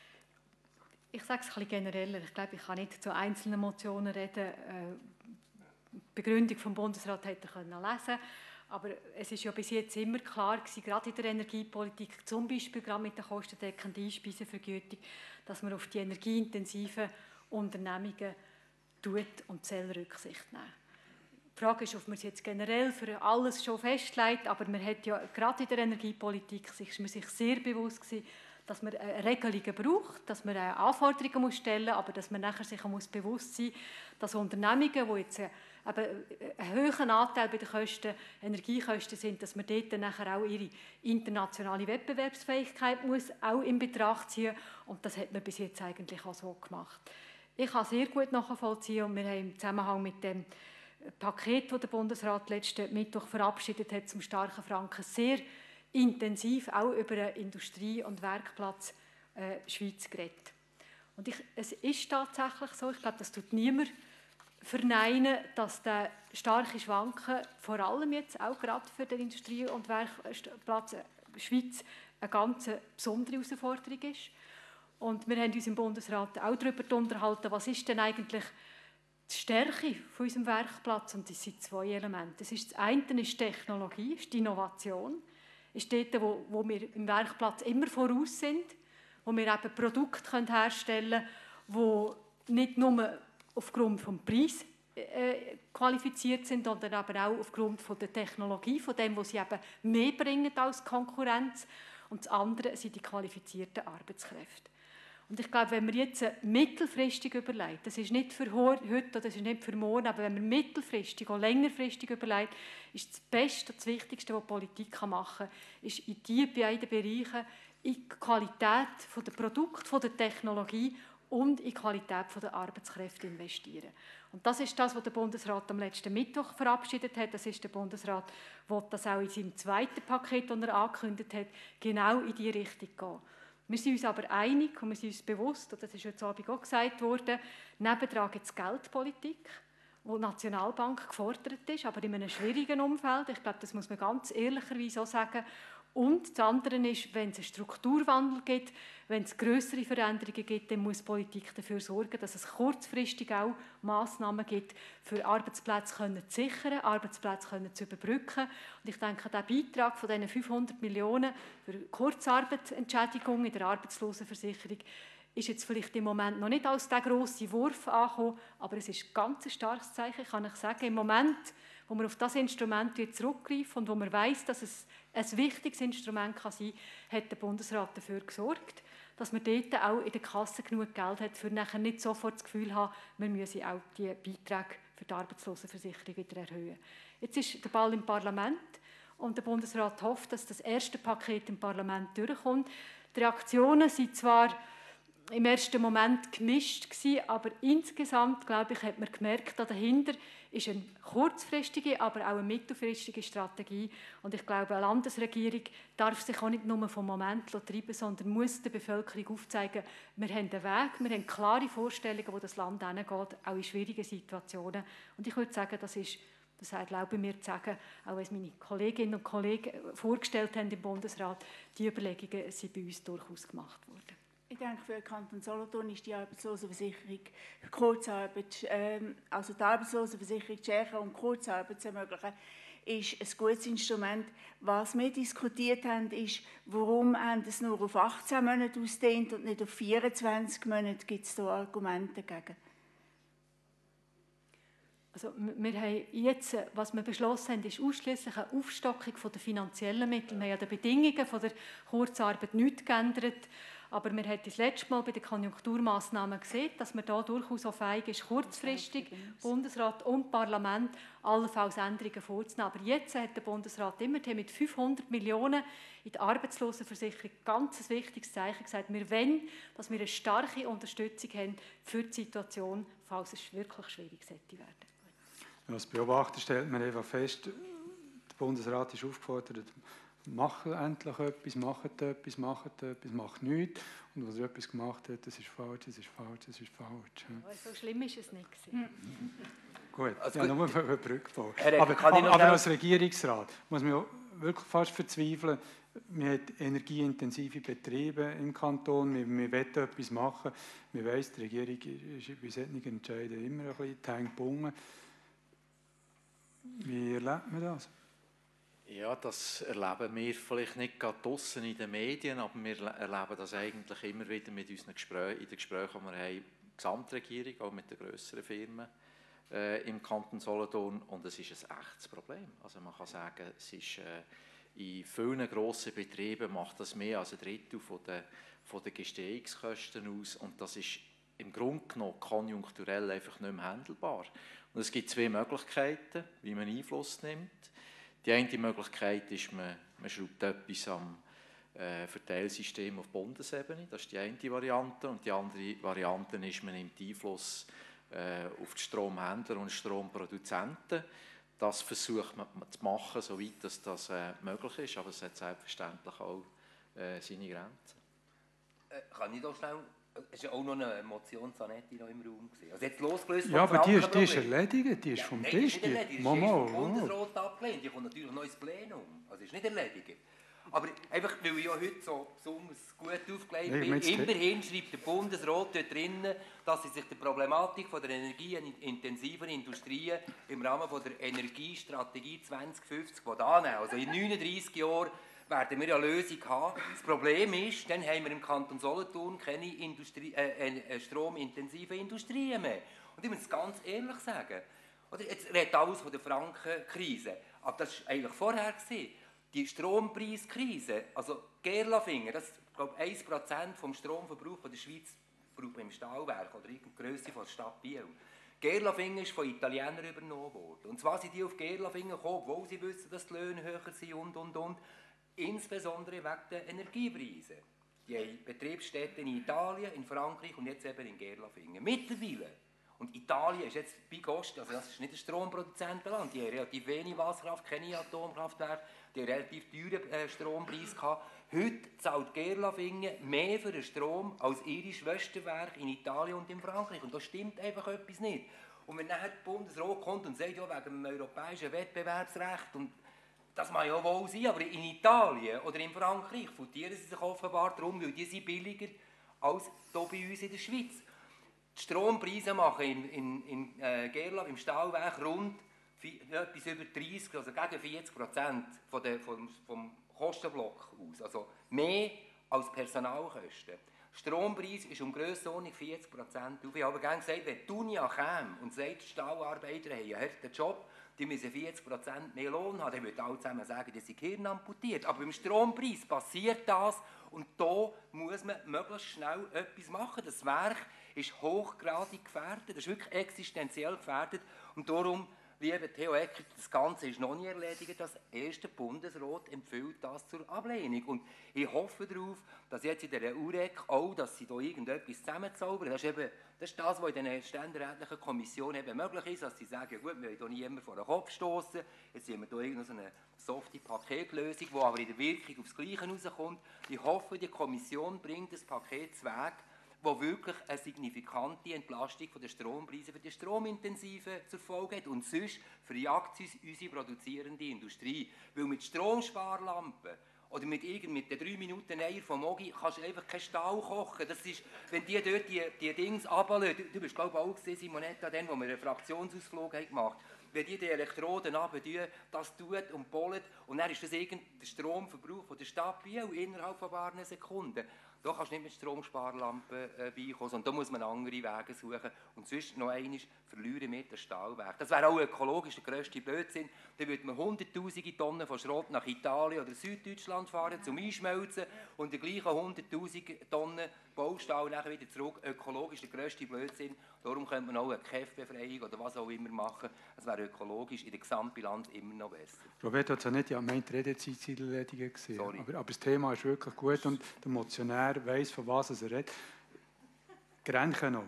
B: ich sage es ein bisschen genereller. Ich glaube, ich kann nicht zu einzelnen Motionen reden. Äh, die Begründung vom Bundesrat hätte er lesen können. Aber es ist ja bis jetzt immer klar gewesen, gerade in der Energiepolitik, zum Beispiel gerade mit der kostendeckenden Einspeisevergütung, dass man auf die energieintensiven Unternehmungen tut und soll Rücksicht nehmen. Die Frage ist, ob man es jetzt generell für alles schon festlegt, aber man hat ja gerade in der Energiepolitik ist man sich sehr bewusst gewesen, dass man Regelungen braucht, dass man Anforderungen muss stellen muss, aber dass man nachher sich muss bewusst sein muss, dass Unternehmungen, die jetzt eben einen hohen Anteil bei den Kosten, Energiekosten sind, dass man dort nachher auch ihre internationale Wettbewerbsfähigkeit muss auch in Betracht ziehen, und das hat man bis jetzt eigentlich auch so gemacht. Ich kann sehr gut nachvollziehen, und wir haben im Zusammenhang mit dem Paket, das der Bundesrat letzten Mittwoch verabschiedet hat, zum starken Franken, sehr intensiv auch über den Industrie- und Werkplatz äh, Schweiz geredet. Und ich, es ist tatsächlich so, ich glaube, das tut niemand verneinen, dass der starke Schwanken vor allem jetzt auch gerade für den Industrie- und Werkplatz Schweiz eine ganz besondere Herausforderung ist. Und wir haben uns im Bundesrat auch darüber unterhalten, was ist denn eigentlich die Stärke von unserem Werkplatz, und das sind zwei Elemente. Das, ist, das eine ist Technologie, ist die Innovation, ist dort, wo, wo wir im Werkplatz immer voraus sind, wo wir eben Produkte herstellen können, die nicht nur aufgrund des Preises äh, qualifiziert sind, sondern aber auch aufgrund von der Technologie, von dem, was sie eben mehr bringen als Konkurrenz. Und das andere sind die qualifizierten Arbeitskräfte. Und ich glaube, wenn wir jetzt mittelfristig überlegen, das ist nicht für heute oder das ist nicht für morgen, aber wenn wir mittelfristig oder längerfristig überlegen, ist das Beste, das Wichtigste, was die Politik machen kann, ist in diese beiden Bereiche, in die Qualität der Produkte, der Technologie und in die Qualität der Arbeitskräfte investieren. Und das ist das, was der Bundesrat am letzten Mittwoch verabschiedet hat. Das ist der Bundesrat, der das auch in seinem zweiten Paket, das er angekündigt hat, genau in diese Richtung gehen. Wir sind uns aber einig und wir sind uns bewusst, und das ist heute Abend auch gesagt worden, nebendran gibt es Geldpolitik, wo die Nationalbank gefordert ist, aber in einem schwierigen Umfeld. Ich glaube, das muss man ganz ehrlicherweise auch sagen. Und das andere ist, wenn es einen Strukturwandel gibt, wenn es grössere Veränderungen gibt, dann muss die Politik dafür sorgen, dass es kurzfristig auch Massnahmen gibt, für Arbeitsplätze können zu sichern, Arbeitsplätze können zu überbrücken. Und ich denke, der Beitrag von diesen fünfhundert Millionen für Kurzarbeitsentschädigung in der Arbeitslosenversicherung ist jetzt vielleicht im Moment noch nicht als der grosse Wurf angekommen, aber es ist ein ganz starkes Zeichen, kann ich sagen. Im Moment, wo wo wir auf das Instrument zurückgreifen und wo man weiss, dass es ein wichtiges Instrument kann sein kann, hat der Bundesrat dafür gesorgt, dass man dort auch in der Kasse genug Geld hat, für nachher nicht sofort das Gefühl haben, wir müssen auch die Beiträge für die Arbeitslosenversicherung wieder erhöhen. Jetzt ist der Ball im Parlament und der Bundesrat hofft, dass das erste Paket im Parlament durchkommt. Die Reaktionen sind zwar im ersten Moment gemischt gewesen, aber insgesamt, glaube ich, hat man gemerkt, dass dahinter ist eine kurzfristige, aber auch eine mittelfristige Strategie. Und ich glaube, eine Landesregierung darf sich auch nicht nur vom Moment treiben, sondern muss der Bevölkerung aufzeigen, wir haben einen Weg, wir haben klare Vorstellungen, wo das Land hingeht, auch in schwierigen Situationen. Und ich würde sagen, das ist, das erlaube mir zu sagen, auch als meine Kolleginnen und Kollegen vorgestellt haben im Bundesrat, die Überlegungen sind bei uns durchaus gemacht worden.
C: Ich denke, für den Kanton Solothurn ist die Arbeitslosenversicherung Kurzarbeit, ähm, also die Arbeitslosenversicherung Tschechen und Kurzarbeit zu ermöglichen, ist ein gutes Instrument. Was wir diskutiert haben, ist, warum haben es nur auf achtzehn Monate ausgedehnt und nicht auf vierundzwanzig Monate? Gibt es da Argumente dagegen?
B: Also wir haben jetzt, was wir beschlossen haben, ist ausschließlich eine Aufstockung der finanziellen Mittel. Wir haben an den Bedingungen von der Kurzarbeit nichts geändert. Aber wir haben das letzte Mal bei den Konjunkturmaßnahmen gesehen, dass man da durchaus auch fähig ist, kurzfristig Bundesrat und Parlament allenfalls Änderungen vorzunehmen. Aber jetzt hat der Bundesrat immer mit fünfhundert Millionen in die Arbeitslosenversicherung ganz ein wichtiges Zeichen gesagt. Wir wollen, dass wir eine starke Unterstützung haben für die Situation, falls es wirklich schwierig sein werden.
A: Als Beobachter stellt man einfach fest, der Bundesrat ist aufgefordert, macht endlich etwas, macht etwas, macht etwas, macht nichts. Und was er etwas gemacht hat, das ist falsch, das ist falsch, das ist falsch.
B: Ja. So schlimm ist es nicht. Mhm.
A: Gut,
D: also
A: ja,
D: gut.
A: nur für eine Brücke bauen.
D: Herr
A: Aber,
D: kann ich noch
A: aber als Regierungsrat muss man ja wirklich fast verzweifeln. Wir haben energieintensive Betriebe im Kanton, wir, wir wollen etwas machen. Wir weiss, die Regierung ist bei solchen Entscheidungen immer ein bisschen die Hände gebunden. Wie erlebt man das?
E: Ja, das erleben wir vielleicht nicht gerade draussen in den Medien, aber wir erleben das eigentlich immer wieder mit unseren Gesprächen, in den Gesprächen, die wir haben, die Gesamtregierung, auch mit den grösseren Firmen äh, im Kanton Solothurn. Und es ist ein echtes Problem. Also man kann sagen, es ist, äh, in vielen grossen Betrieben macht das mehr als ein Drittel von der, von der Gestehungskosten aus. Und das ist im Grunde genommen konjunkturell einfach nicht mehr handelbar. Und es gibt zwei Möglichkeiten, wie man Einfluss nimmt. Die eine Möglichkeit ist, man, man schraubt etwas am äh, Verteilsystem auf Bundesebene. Das ist die eine Variante. Und die andere Variante ist, man nimmt Einfluss äh, auf die Stromhändler und Stromproduzenten. Das versucht man zu machen, soweit das, das äh, möglich ist. Aber es hat selbstverständlich auch äh, seine Grenzen.
D: Äh, kann ich da schnell... Es war ja auch noch eine Motion Zanetti noch im Raum. Also jetzt losgelöst
A: ja, aber die ist, die ist erledigt, die ist
D: ja,
A: vom
D: nein,
A: Tisch.
D: Die ist nicht erledigt, die ist
A: Mama,
D: vom Bundesrat abgelehnt. Die kommt natürlich noch ins Plenum. Also ist nicht erledigt. Aber einfach, weil ich ja heute so besonders gut aufgelegt bin,
A: nee,
D: immerhin schreibt der Bundesrat dort drinnen, dass sie sich der Problematik von der energieintensiven Industrien im Rahmen von der Energiestrategie zwanzig fünfzig annehmen. Also in neununddreissig Jahren werden wir eine Lösung haben. Das Problem ist, dann haben wir im Kanton Solothurn keine Industrie, äh, äh, stromintensive Industrien mehr. Und ich muss es ganz ehrlich sagen, oder jetzt redet alles von der Frankenkrise, aber das war eigentlich vorher gewesen. Die Strompreiskrise, also Gerlafingen, das ist glaube ich, ein Prozent vom Stromverbrauch der Schweiz braucht man im Stahlwerk oder in der Grösse von der Stadt Biel. Gerlafingen ist von Italienern übernommen worden. Und zwar sind die auf Gerlafingen gekommen, obwohl sie wissen, dass die Löhne höher sind und, und, und. Insbesondere wegen der Energiepreise. Die haben Betriebsstätten in Italien, in Frankreich und jetzt eben in Gerlafingen. Mittlerweile. Und Italien ist jetzt bei Kosten, also das ist nicht ein Stromproduzentenland, die haben relativ wenig Wasserkraft, keine Atomkraftwerke, die haben relativ teuren äh, Strompreis gehabt. Heute zahlt Gerlafingen mehr für den Strom als ihre Schwesterwerke in Italien und in Frankreich. Und da stimmt einfach etwas nicht. Und wenn nachher der Bundesrat kommt und sagt, ja, wegen dem europäischen Wettbewerbsrecht, und das mag ja wohl sein, aber in Italien oder in Frankreich futieren sie sich offenbar darum, weil die sind billiger als hier bei uns in der Schweiz. Die Strompreise machen in, in, in äh, Gerlaf, im Stahlwerk, rund etwas über dreißig, also gegen vierzig Prozent von der, vom, vom Kostenblock aus. Also mehr als Personalkosten. Strompreis ist um Grössenordnung vierzig Prozent. Ich habe aber gerne gesagt, wenn die Unia käme und sagt, die Stahlarbeiter haben einen harten Job, die müssen vierzig Prozent mehr Lohn haben, dann würden alle zusammen sagen, dass sie Hirn amputiert. Aber beim Strompreis passiert das und da muss man möglichst schnell etwas machen. Das Werk ist hochgradig gefährdet, das ist wirklich existenziell gefährdet und darum, lieber Theo Eckert, das Ganze ist noch nie erledigt. Das erste Bundesrat empfiehlt das zur Ablehnung. Und ich hoffe darauf, dass jetzt in der U R E C auch, dass sie da irgendetwas zusammenzaubern. Das ist eben das, ist das, was in den ständerätlichen Kommissionen eben möglich ist, dass sie sagen, ja gut, wir wollen hier niemanden vor den Kopf stoßen, jetzt haben wir hier irgendeine softe Paketlösung, die aber in der Wirkung aufs Gleiche rauskommt. Ich hoffe, die Kommission bringt das Paket zu Weg, wo wirklich eine signifikante Entlastung der Strompreise für die Stromintensiven zur Folge hat. Und sonst verjagt es unsere produzierende Industrie. Weil mit Stromsparlampen oder mit, mit den drei Minuten Eier von Mogi kannst du einfach keinen Stahl kochen. Das ist, wenn die dort die, die Dings runterlassen, du, du bist glaube ich auch gesehen, Simonetta, dann, wo wir einen Fraktionsausflug haben gemacht haben, wenn die die Elektroden runtertun, das tut und bollet und dann ist das der Stromverbrauch von der Stadt Biel innerhalb von ein paar Sekunden. Da kannst du nicht mit Stromsparlampen äh, beikommen, sondern da muss man andere Wege suchen. Und sonst noch einmal verlieren wir das Stahlwerk. Das wäre auch ökologisch der grösste Blödsinn. Dann würde man hunderttausende Tonnen von Schrott nach Italien oder Süddeutschland fahren, zum Einschmelzen und die gleichen hunderttausend Tonnen Baustahl nachher wieder zurück. Ökologisch der grösste Blödsinn. Darum könnte man auch eine K E F-Befreiung oder was auch immer machen. Das wäre ökologisch in der Gesamtbilanz immer noch besser.
A: Roberto hat es ja nicht, ja, meine Redezeit sei erledigt gesehen. Aber, aber das Thema ist wirklich gut und der Motionär weiss, von was er redet. Grenchen noch.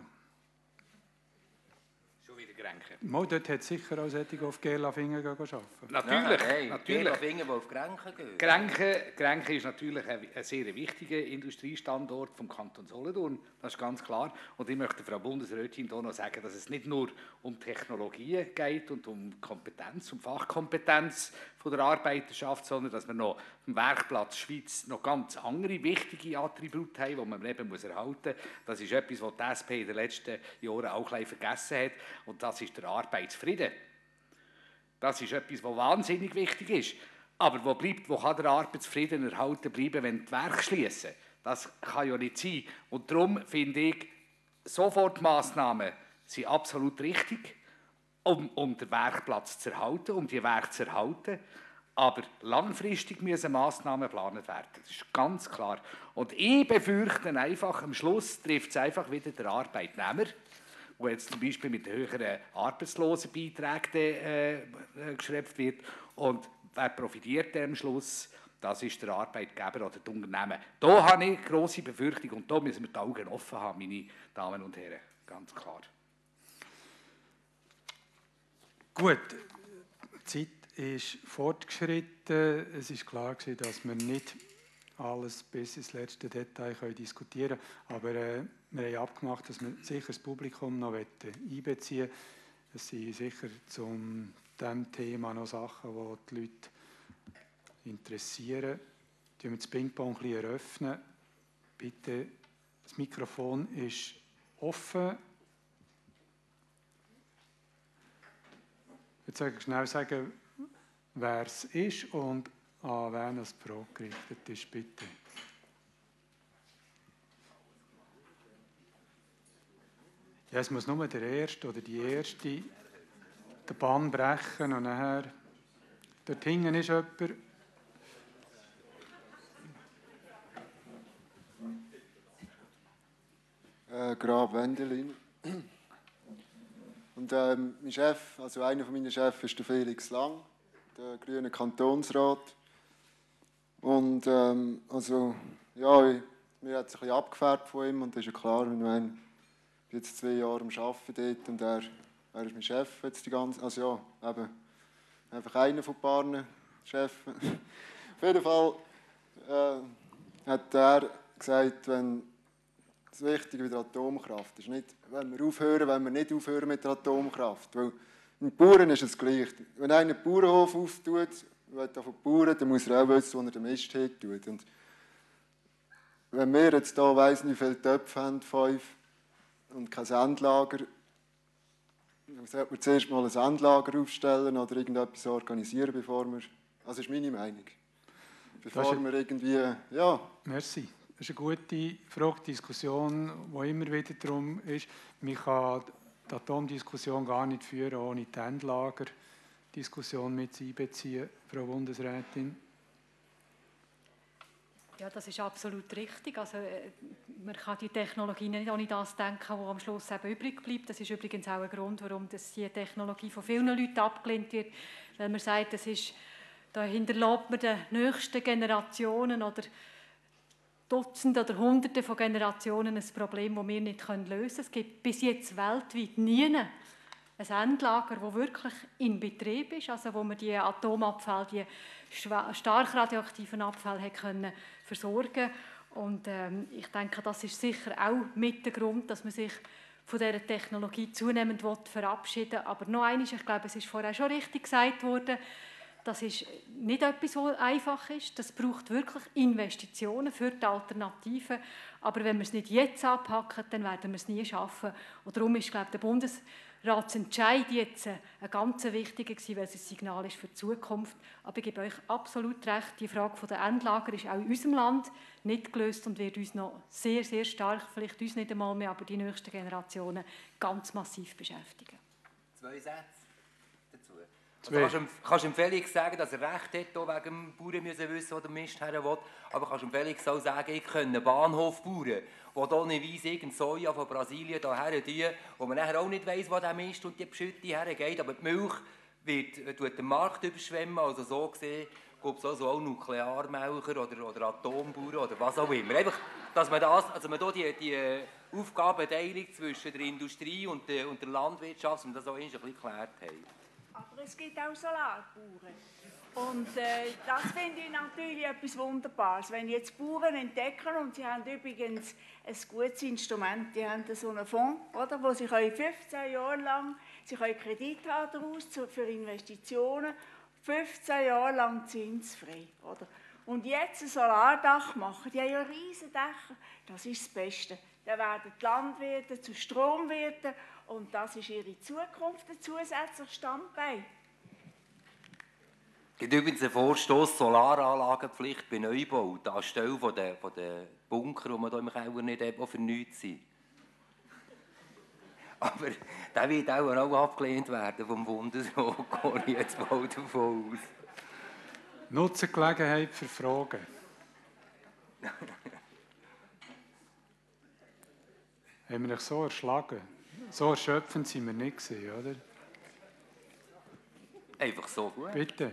F: Schon wieder Grenchen.
A: Mal, dort hat sicher auch solche auf Gerlafingen arbeiten.
F: Natürlich,
D: ja, hey,
F: natürlich.
D: Gerlafingen, die auf Grenchen gehen.
F: Grenchen, Grenchen ist natürlich ein, ein sehr wichtiger Industriestandort vom Kanton Solothurn, das ist ganz klar. Und ich möchte Frau Bundesrätin hier noch sagen, dass es nicht nur um Technologien geht und um Kompetenz, um Fachkompetenz von der Arbeiterschaft, sondern dass wir noch am Werkplatz Schweiz noch ganz andere wichtige Attribute haben, die man eben muss erhalten muss. Das ist etwas, was die S P in den letzten Jahren auch ein bisschen vergessen hat. Und das ist der Arbeitsfrieden. Das ist etwas, was wahnsinnig wichtig ist. Aber wo, bleibt, wo kann der Arbeitsfrieden erhalten bleiben, wenn die Werke schließen? Das kann ja nicht sein. Und darum finde ich, Sofortmaßnahmen sind absolut richtig, um, um den Werkplatz zu erhalten, um die Werke zu erhalten. Aber langfristig müssen Massnahmen geplant werden. Das ist ganz klar. Und ich befürchte einfach, am Schluss trifft es einfach wieder der Arbeitnehmer, wo jetzt zum Beispiel mit höheren Arbeitslosenbeiträgen äh, geschränkt wird. Und wer profitiert am Schluss? Das ist der Arbeitgeber oder das Unternehmen. Da habe ich grosse Befürchtung und da müssen wir die Augen offen haben, meine Damen und Herren. Ganz klar.
A: Gut, die Zeit ist fortgeschritten. Es ist klar gewesen, dass wir nicht alles bis ins letzte Detail können diskutieren können. Aber äh, wir haben abgemacht, dass wir sicher das Publikum noch einbeziehen wollen. Es sind sicher zu diesem Thema noch Sachen, die die Leute interessieren. Wir das Ping-Pong ein bisschen eröffnen. Bitte, das Mikrofon ist offen. Jetzt soll ich schnell sagen, wer es ist und an wen das die Frage gerichtet ist, bitte. Ja, es muss nur der Erste oder die Erste den Bann brechen und nachher dort hinten ist jemand.
G: Äh, Grab Wendelin. Und ähm, mein Chef, also einer von meinen Chefs ist der Felix Lang, der grüne Kantonsrat. Und ähm, also, ja, ich, mir hat es ein bisschen abgefärbt von ihm und das ist ja klar, ich meine, ich bin jetzt zwei Jahre am Arbeiten dort und er, er ist mein Chef jetzt die ganze, also ja, eben, einfach einer von ein paar Chefs. Auf jeden Fall äh, hat er gesagt, wenn das Wichtige bei der Atomkraft ist nicht, wenn wir aufhören, wenn wir nicht aufhören mit der Atomkraft. Weil mit Bauern ist es gleich. Wenn einer einen Bauernhof auftut, will er von Bauern, dann muss er auch wissen, wo er den Mist hin tut. Und wenn wir jetzt hier weiss nicht, wie viele Töpfe haben, fünf, und kein Sandlager, dann sollte man zuerst mal ein Sandlager aufstellen oder irgendetwas organisieren, bevor wir, also das ist meine Meinung, bevor wir irgendwie, ja.
A: Merci. ist eine gute Frage, Diskussion, die immer wieder darum ist, man kann die Atomdiskussion gar nicht führen, ohne die Endlagerdiskussion mit einbeziehen, Frau Bundesrätin.
B: Ja, das ist absolut richtig. Also, man kann die Technologie nicht ohne das denken, was am Schluss eben übrig bleibt. Das ist übrigens auch ein Grund, warum das die Technologie von vielen Leuten abgelehnt wird, weil man sagt, das ist, da hinterlässt man den nächsten Generationen oder Dutzende oder Hunderte von Generationen ein Problem, das wir nicht lösen können. Es gibt bis jetzt weltweit nie ein Endlager, das wirklich in Betrieb ist, also wo man die Atomabfälle, die stark radioaktiven Abfälle hat können versorgen. Und ähm, ich denke, das ist sicher auch mit der Grund, dass man sich von dieser Technologie zunehmend verabschieden will. Aber noch eines, ich glaube, es ist vorher schon richtig gesagt worden, das ist nicht etwas, was einfach ist. Das braucht wirklich Investitionen für die Alternativen. Aber wenn wir es nicht jetzt anpacken, dann werden wir es nie schaffen. Und darum ist, glaube ich, der Bundesratsentscheid jetzt ein ganz wichtiger gewesen, weil es ein Signal ist für die Zukunft. Aber ich gebe euch absolut recht, die Frage der Endlager ist auch in unserem Land nicht gelöst und wird uns noch sehr, sehr stark, vielleicht uns nicht einmal mehr, aber die nächsten Generationen ganz massiv beschäftigen.
D: Zwei Sätze dazu. Also kannst, du, kannst du dem Felix sagen, dass er recht hat, auch wegen dem Bauern müssen wissen, wo der Mist her will. Aber kannst du dem Felix auch sagen, ich kann einen Bahnhof bauen, der tonnenweise irgendein Soja von Brasilien hierher tun, wo man nachher auch nicht weiss, wo der Mist und die Beschütte hergeht. Aber die Milch wird, wird den Markt überschwemmen. Also so gesehen gibt es also auch Nuklearmelker oder, oder Atombauern oder was auch immer. Einfach, dass man, das, also man hier die, die Aufgabenteilung zwischen der Industrie und der, und der Landwirtschaft, und das auch ein bisschen geklärt haben.
C: Aber es gibt auch Solarbauern. Und äh, das finde ich natürlich etwas Wunderbares. Wenn jetzt Bauern entdecken, und sie haben übrigens ein gutes Instrument, die haben so einen Fonds, oder, wo sie fünfzehn Jahre lang sie können Kredit haben daraus für Investitionen, fünfzehn Jahre lang zinsfrei. Oder? Und jetzt ein Solardach machen, die haben ja riesige Dächer, das ist das Beste. Dann werden die Landwirte zu Stromwirten und das ist ihre Zukunft, ein zusätzliches Standbein.
D: Es gibt übrigens einen Vorstoss Solaranlagenpflicht bei Neubau, anstelle von den, von den Bunker, die man hier im Keller nicht hat, die für nichts sind. Aber der wird auch noch abgelehnt werden vom Bundesrat, gehe ich jetzt mal davon aus.
A: Nutze Gelegenheit für Fragen. Haben wir euch so erschlagen? So erschöpfend sind wir nicht gewesen, oder?
D: Einfach so gut.
A: Bitte.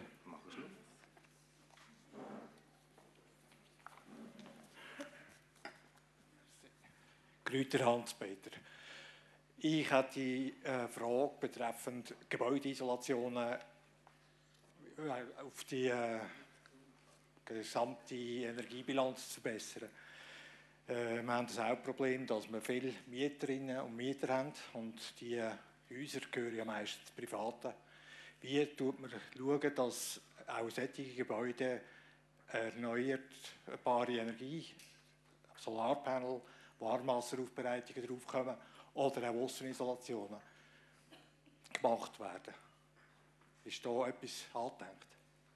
H: Grüter Hans-Peter. Ich hätte eine Frage betreffend Gebäudeisolationen auf die äh, gesamte Energiebilanz zu verbessern. Äh, wir haben das Hauptproblem, dass wir viele Mieterinnen und Mieter haben und die Häuser gehören ja meistens Privaten. Wie tut man schauen, dass auch solche Gebäude erneuerbare Energie, Solarpanel, Warmwasseraufbereitungen draufkommen oder auch Aussenisolationen gemacht werden? Ist da etwas angedenkt?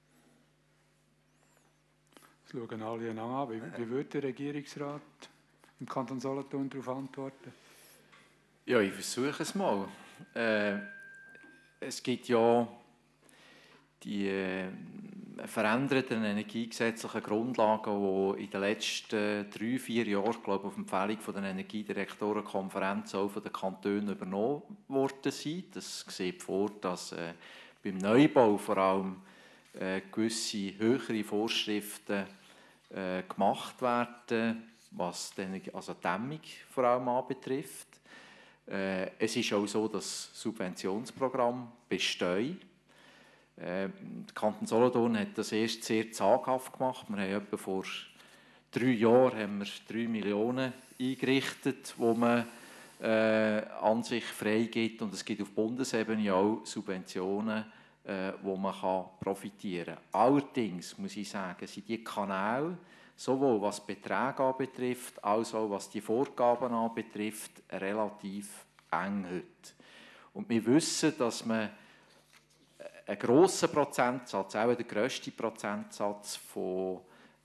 A: Das schauen alle an. Wie, wie würde der Regierungsrat im Kanton Solothurn darauf antworten?
E: Ja, ich versuche es mal. Äh, es gibt ja die äh, veränderten energiegesetzlichen Grundlagen, die in den letzten drei, vier Jahren, glaube ich, auf Empfehlung von der Energiedirektorenkonferenz auch von den Kantonen übernommen worden sind. Das sieht vor, dass äh, beim Neubau vor allem äh, gewisse höhere Vorschriften äh, gemacht werden, was die, also die Dämmung vor allem anbetrifft. Äh, es ist auch so, dass Subventionsprogramme bestehen. Äh, der Kanton Solothurn hat das erst sehr zaghaft gemacht. Wir haben etwa vor drei Jahren haben wir drei Millionen eingerichtet, wo man äh, an sich freigibt. Und es gibt auf Bundesebene auch Subventionen, äh, wo man kann profitieren kann. Allerdings muss ich sagen, sind die Kanäle, sowohl was Beträge anbetrifft, als auch was die Vorgaben anbetrifft, relativ eng heute. Und wir wissen, dass man einen grossen Prozentsatz, auch der grösste Prozentsatz von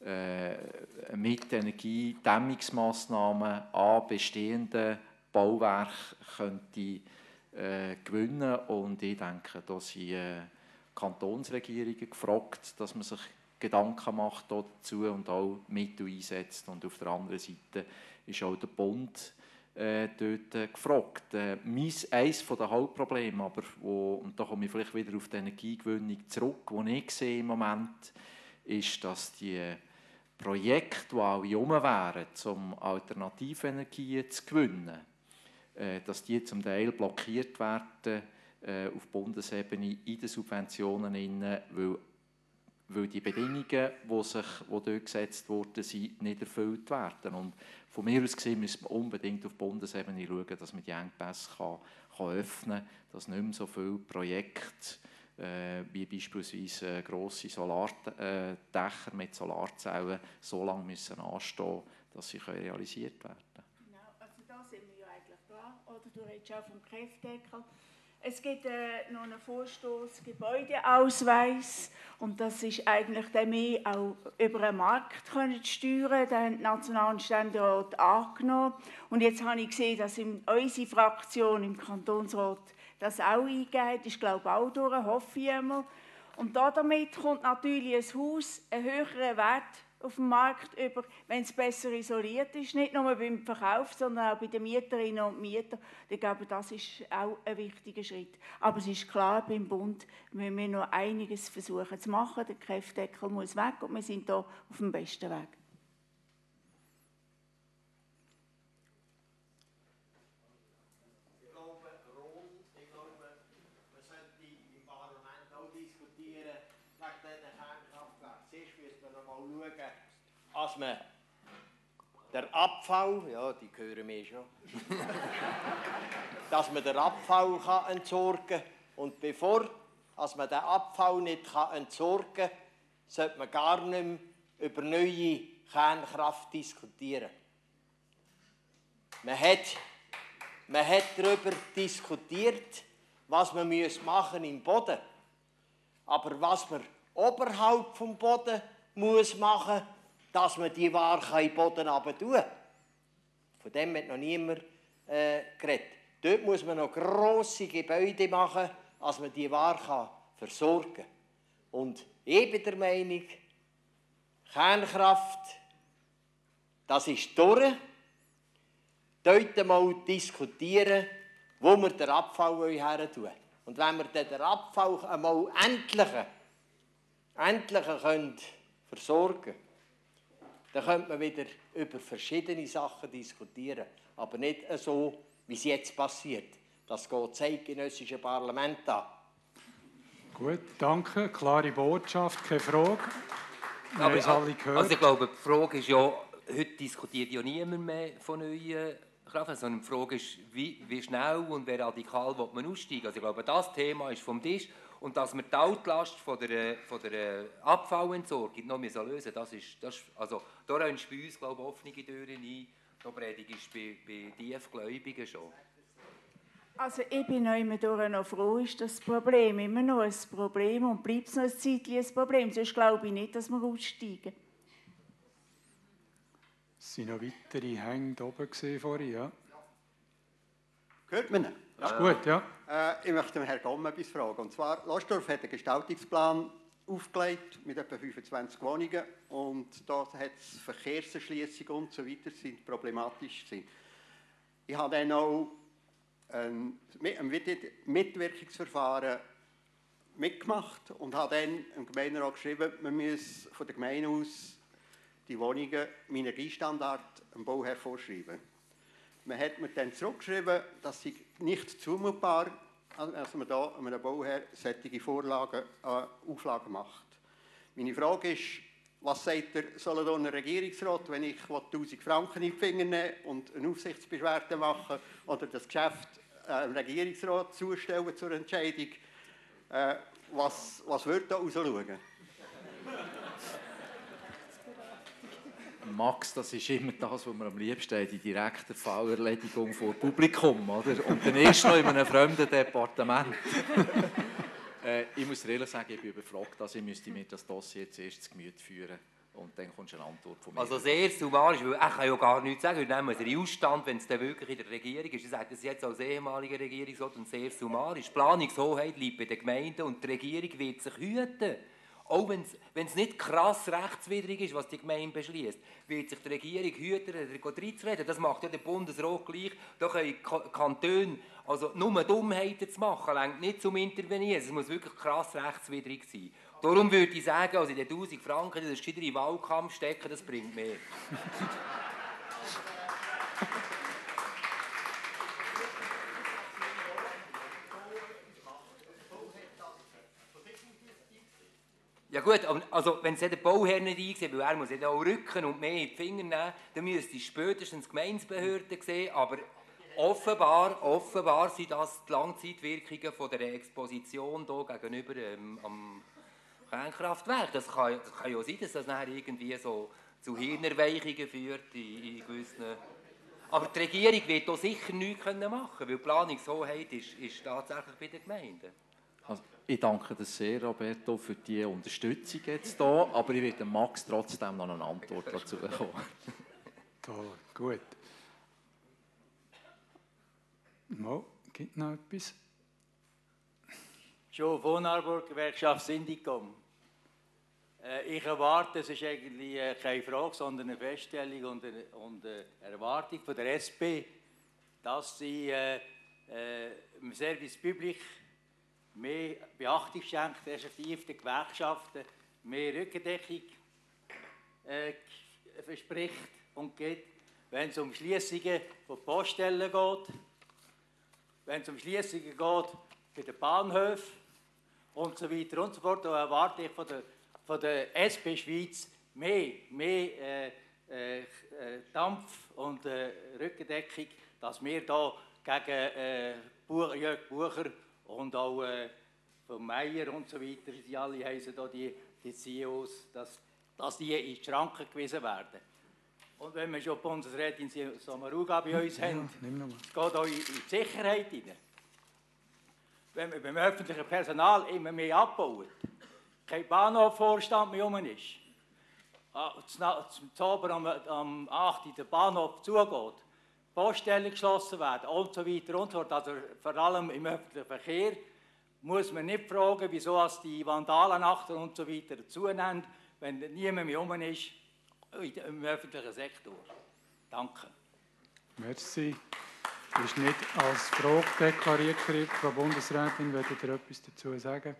E: äh, mit Energiedämmungsmaßnahmen an bestehenden Bauwerken könnte äh, gewinnen. Und ich denke, da sind äh, Kantonsregierungen gefragt, dass man sich Gedanken macht dazu und auch Mittel einsetzt. Und auf der anderen Seite ist auch der Bund äh, dort äh, gefragt. Äh, eines der Hauptprobleme, aber wo, und da komme ich vielleicht wieder auf die Energiegewinnung zurück, wo ich sehe im Moment, ist, dass die Projekte, die alle herum wären, um Alternativenergien zu gewinnen, äh, dass die zum Teil blockiert werden äh, auf Bundesebene in den Subventionen, rein, weil weil die Bedingungen, die, sich, die dort gesetzt wurden, sind, nicht erfüllt werden. Und von mir aus gesehen müssen wir unbedingt auf Bundesebene schauen, dass man die Engpässe kann, kann öffnen kann, dass nicht mehr so viele Projekte, äh, wie beispielsweise äh, grosse Solardächer mit Solarzellen, so lange müssen anstehen, dass sie können realisiert werden können.
C: Genau, also da sind wir ja eigentlich dran. Oder du redest auch vom Kraftdeckel. Es gibt äh, noch einen Vorstoß Gebäudeausweis und das ist eigentlich der mehr auch über den Markt können steuern. Den haben die nationalen Ständerat angenommen. Und jetzt habe ich gesehen, dass in unsere Fraktion im Kantonsrat das auch eingeht. Ich glaube auch durch, hoffe ich einmal. Und damit kommt natürlich ein Haus einen höheren Wert auf dem Markt über, wenn es besser isoliert ist, nicht nur beim Verkauf, sondern auch bei den Mieterinnen und Mietern. Ich glaube, das ist auch ein wichtiger Schritt. Aber es ist klar, beim Bund müssen wir noch einiges versuchen zu machen. Der Kraftdeckel muss weg und wir sind hier auf dem besten Weg.
I: Ich glaube, Ron, ich glaube, man sollte im Parlament auch diskutieren wegen diesen Kernkraftwerken. Zuerst müsste man noch mal schauen, als man der Abfall, ja, die hören wir schon, dass man den Abfall kann entsorgen kann. Und bevor als man den Abfall nicht kann entsorgen kann, sollte man gar nicht mehr über neue Kernkraft diskutieren. Man hat, man hat darüber diskutiert, was man machen im Boden. Aber was man oberhalb vom Boden muss machen, dass man die Ware in den Boden runter. Von dem hat noch niemand äh, geredet. Dort muss man noch grosse Gebäude machen, dass man die Ware versorgen kann. Und ich bin der Meinung, Kernkraft, das ist durch. Dort mal diskutieren, wo wir den Abfall her tun. Und wenn wir den Abfall einmal endlich, endlich können versorgen können, dann könnte man wieder über verschiedene Sachen diskutieren. Aber nicht so, wie es jetzt passiert. Das geht das eidgenössische Parlament an.
A: Gut, danke. Klare Botschaft, keine Frage. Wir haben es alle gehört.
D: Also ich glaube, die Frage ist ja, heute diskutiert ja niemand mehr von neuen Kraftwerken, sondern die Frage ist, wie, wie schnell und wie radikal will man aussteigen. Also ich glaube, das Thema ist vom Tisch. Und dass wir die Altlast von der, von der Abfallentsorgung noch lösen müssen, das ist, das ist, also da rennst du bei uns, glaube ich, offene Türen ein. Da predigst du bei, bei Tiefgläubigen schon.
C: Also ich bin noch immer durch noch froh, ist das Problem immer noch ein Problem und bleibt es noch ein Zeitchen ein Problem. Sonst glaube ich nicht, dass wir aussteigen.
A: Es waren noch weitere Hänge oben vorhin, ja?
J: Hört man ihn?
A: Ja. Ist gut, ja.
J: Äh, ich möchte Herrn Gomm etwas fragen. Und zwar, Lostorf hat einen Gestaltungsplan aufgelegt mit etwa fünfundzwanzig Wohnungen und da hat es Verkehrserschliessungen und so weiter, sind problematisch sind. Ich habe dann auch ein, ein Mitwirkungsverfahren mitgemacht und habe dann im Gemeinderat geschrieben, man muss von der Gemeinde aus die Wohnungen im Energiestandard dem Bauherr vorschreiben. Man hat mir dann zurückgeschrieben, dass sie nicht zumutbar, also man da einem Bauherr solche Vorlagen, äh, Auflagen macht. Meine Frage ist, was sagt der Solothurner Regierungsrat, wenn ich tausend Franken in die Finger nehme und eine Aufsichtsbeschwerde mache oder das Geschäft äh, dem Regierungsrat zustellen zur Entscheidung, äh, was, was würde da rausschauen?
E: Max, das ist immer das, was wir am liebsten haben, die direkte Fallerledigung vor Publikum, oder? Und dann erst noch in einem fremden Departement. äh, ich muss ehrlich sagen, ich bin überfragt, also ich müsste mir das Dossier jetzt erst zu Gemüte führen. und dann kommst du eine Antwort von mir.
D: Also sehr summarisch, weil ich kann ja gar nichts sagen, wir nehmen einen Ausstand, wenn es dann wirklich in der Regierung ist. Ich sage das jetzt als ehemaliger Regierungsrat und sehr summarisch. Die Planungshoheit liegt bei den Gemeinden und die Regierung wird sich hüten. Auch wenn es nicht krass rechtswidrig ist, was die Gemeinde beschließt, wird sich die Regierung hüten, da reinzureden. Das macht ja der Bundesrat gleich. Da können Kantone, also nur Dummheiten zu machen, reicht nicht zum Intervenieren. Es muss wirklich krass rechtswidrig sein. Darum würde ich sagen, also in den tausend Franken, das ist gescheiter in den Wahlkampf stecken, das bringt mehr. Ja gut, also wenn es der Bauherr nicht einsieht, weil er muss ja auch rücken und mehr in die Finger nehmen, dann müsste es spätestens die Gemeindebehörden sehen, aber offenbar, offenbar sind das die Langzeitwirkungen von der Exposition hier gegenüber ähm, am Kernkraftwerk. Das kann, das kann ja sein, dass das nachher irgendwie so zu Hirnerweichungen führt in, in gewissen... Aber die Regierung wird hier sicher nichts machen können, weil die Planungshoheit ist, ist tatsächlich bei den Gemeinden.
E: Also, ich danke dir sehr, Roberto, für die Unterstützung jetzt hier, aber ich werde Max trotzdem noch eine Antwort dazu bekommen.
A: Toll, gut. Mo, gibt noch etwas?
K: Joe von Arburg, Gewerkschaft Syndicom. Äh, ich erwarte, es ist eigentlich äh, keine Frage, sondern eine Feststellung und eine, und eine Erwartung von der S P, dass sie äh, äh, im Service Public mehr Beachtung schenkt, respektive den Gewerkschaften mehr Rückendeckung äh, verspricht und gibt, wenn es um Schliessungen von Poststellen geht, wenn es um Schliessungen geht bei den Bahnhöfen und so weiter und so fort. Da erwarte ich von der, von der S P Schweiz mehr, mehr äh, äh, Dampf und äh, Rückendeckung, dass wir da gegen äh, Buch, Jörg Bucher und auch äh, von Meier und so weiter, die alle heißen da die, die C E Os, dass, dass die in die Schranken gewiesen werden. Und wenn wir schon Bundesrätin Sommaruga bei uns
A: ja,
K: haben,
A: es
K: geht auch in, in die Sicherheit hinein. Wenn wir beim öffentlichen Personal immer mehr abbauen, kein Bahnhofvorstand mehr rum ist, zum Abend am, am acht Uhr der Bahnhof zugeht, Poststellen geschlossen werden und so weiter und so fort. Also vor allem im öffentlichen Verkehr muss man nicht fragen, wieso als die Vandalennachten und so weiter zunehmen, wenn niemand mehr rum ist im öffentlichen Sektor. Danke.
A: Merci. Das ist nicht als Frage deklariert, Frau Bundesrätin. Wollt ihr etwas dazu sagen?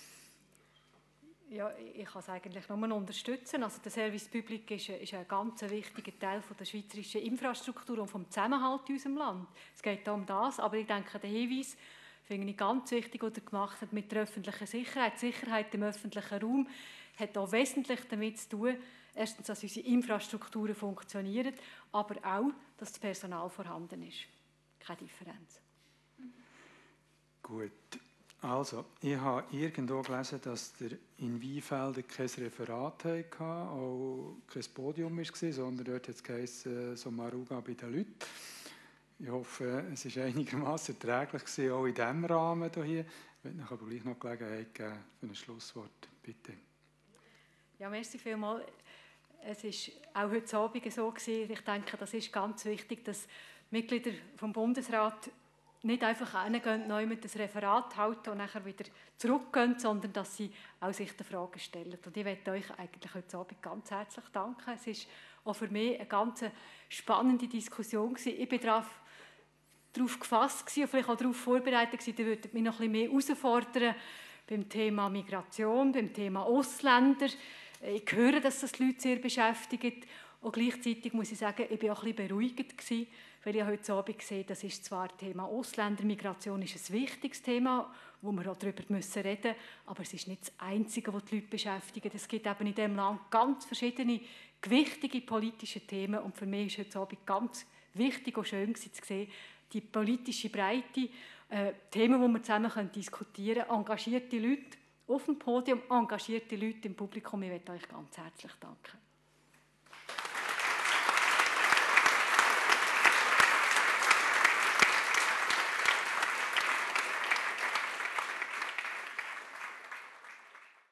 B: Ja, ich kann es eigentlich nur unterstützen. Also der Service Public ist, ist ein ganz wichtiger Teil von der schweizerischen Infrastruktur und vom Zusammenhalt in unserem Land. Es geht um das, aber ich denke, der Hinweis finde ich ganz wichtig, was er gemacht hat mit der öffentlichen Sicherheit. Die Sicherheit im öffentlichen Raum hat auch wesentlich damit zu tun, erstens, dass unsere Infrastrukturen funktionieren, aber auch, dass das Personal vorhanden ist. Keine Differenz.
A: Gut. Also, ich habe irgendwo gelesen, dass der in Weinfelden kein Referat hatte, auch kein Podium war, sondern dort hat es geheißen, Sommaruga bei den Leuten. Ich hoffe, es war einigermaßen erträglich gewesen, auch in diesem Rahmen hier. Ich möchte euch aber gleich noch Gelegenheit geben für ein Schlusswort. Bitte.
B: Ja, merci vielmals. Es war auch heute Abend so gewesen. Ich denke, das ist ganz wichtig, dass Mitglieder vom Bundesrat nicht einfach hingehen, neu mit das Referat halten und nachher wieder zurückgehen, sondern dass sie auch sich die Fragen stellen. Und ich möchte euch eigentlich heute Abend ganz herzlich danken. Es war auch für mich eine ganz spannende Diskussion gewesen. Ich bin darauf, darauf gefasst gewesen und vielleicht auch darauf vorbereitet gewesen, ihr würdet mich noch ein bisschen mehr herausfordern beim Thema Migration, beim Thema Ausländer. Ich höre, dass das die Leute sehr beschäftigt. Und gleichzeitig muss ich sagen, ich war auch ein bisschen beruhigt gewesen, weil ich heute Abend sehe, das ist zwar das Thema Ausländermigration, ist ein wichtiges Thema, wo wir auch darüber reden müssen, aber es ist nicht das Einzige, was die Leute beschäftigt. Es gibt eben in diesem Land ganz verschiedene gewichtige politische Themen und für mich ist heute Abend ganz wichtig und schön zu sehen, die politische Breite, äh, Themen, die wir zusammen diskutieren können, engagierte Leute auf dem Podium, engagierte Leute im Publikum. Ich möchte euch ganz herzlich danken.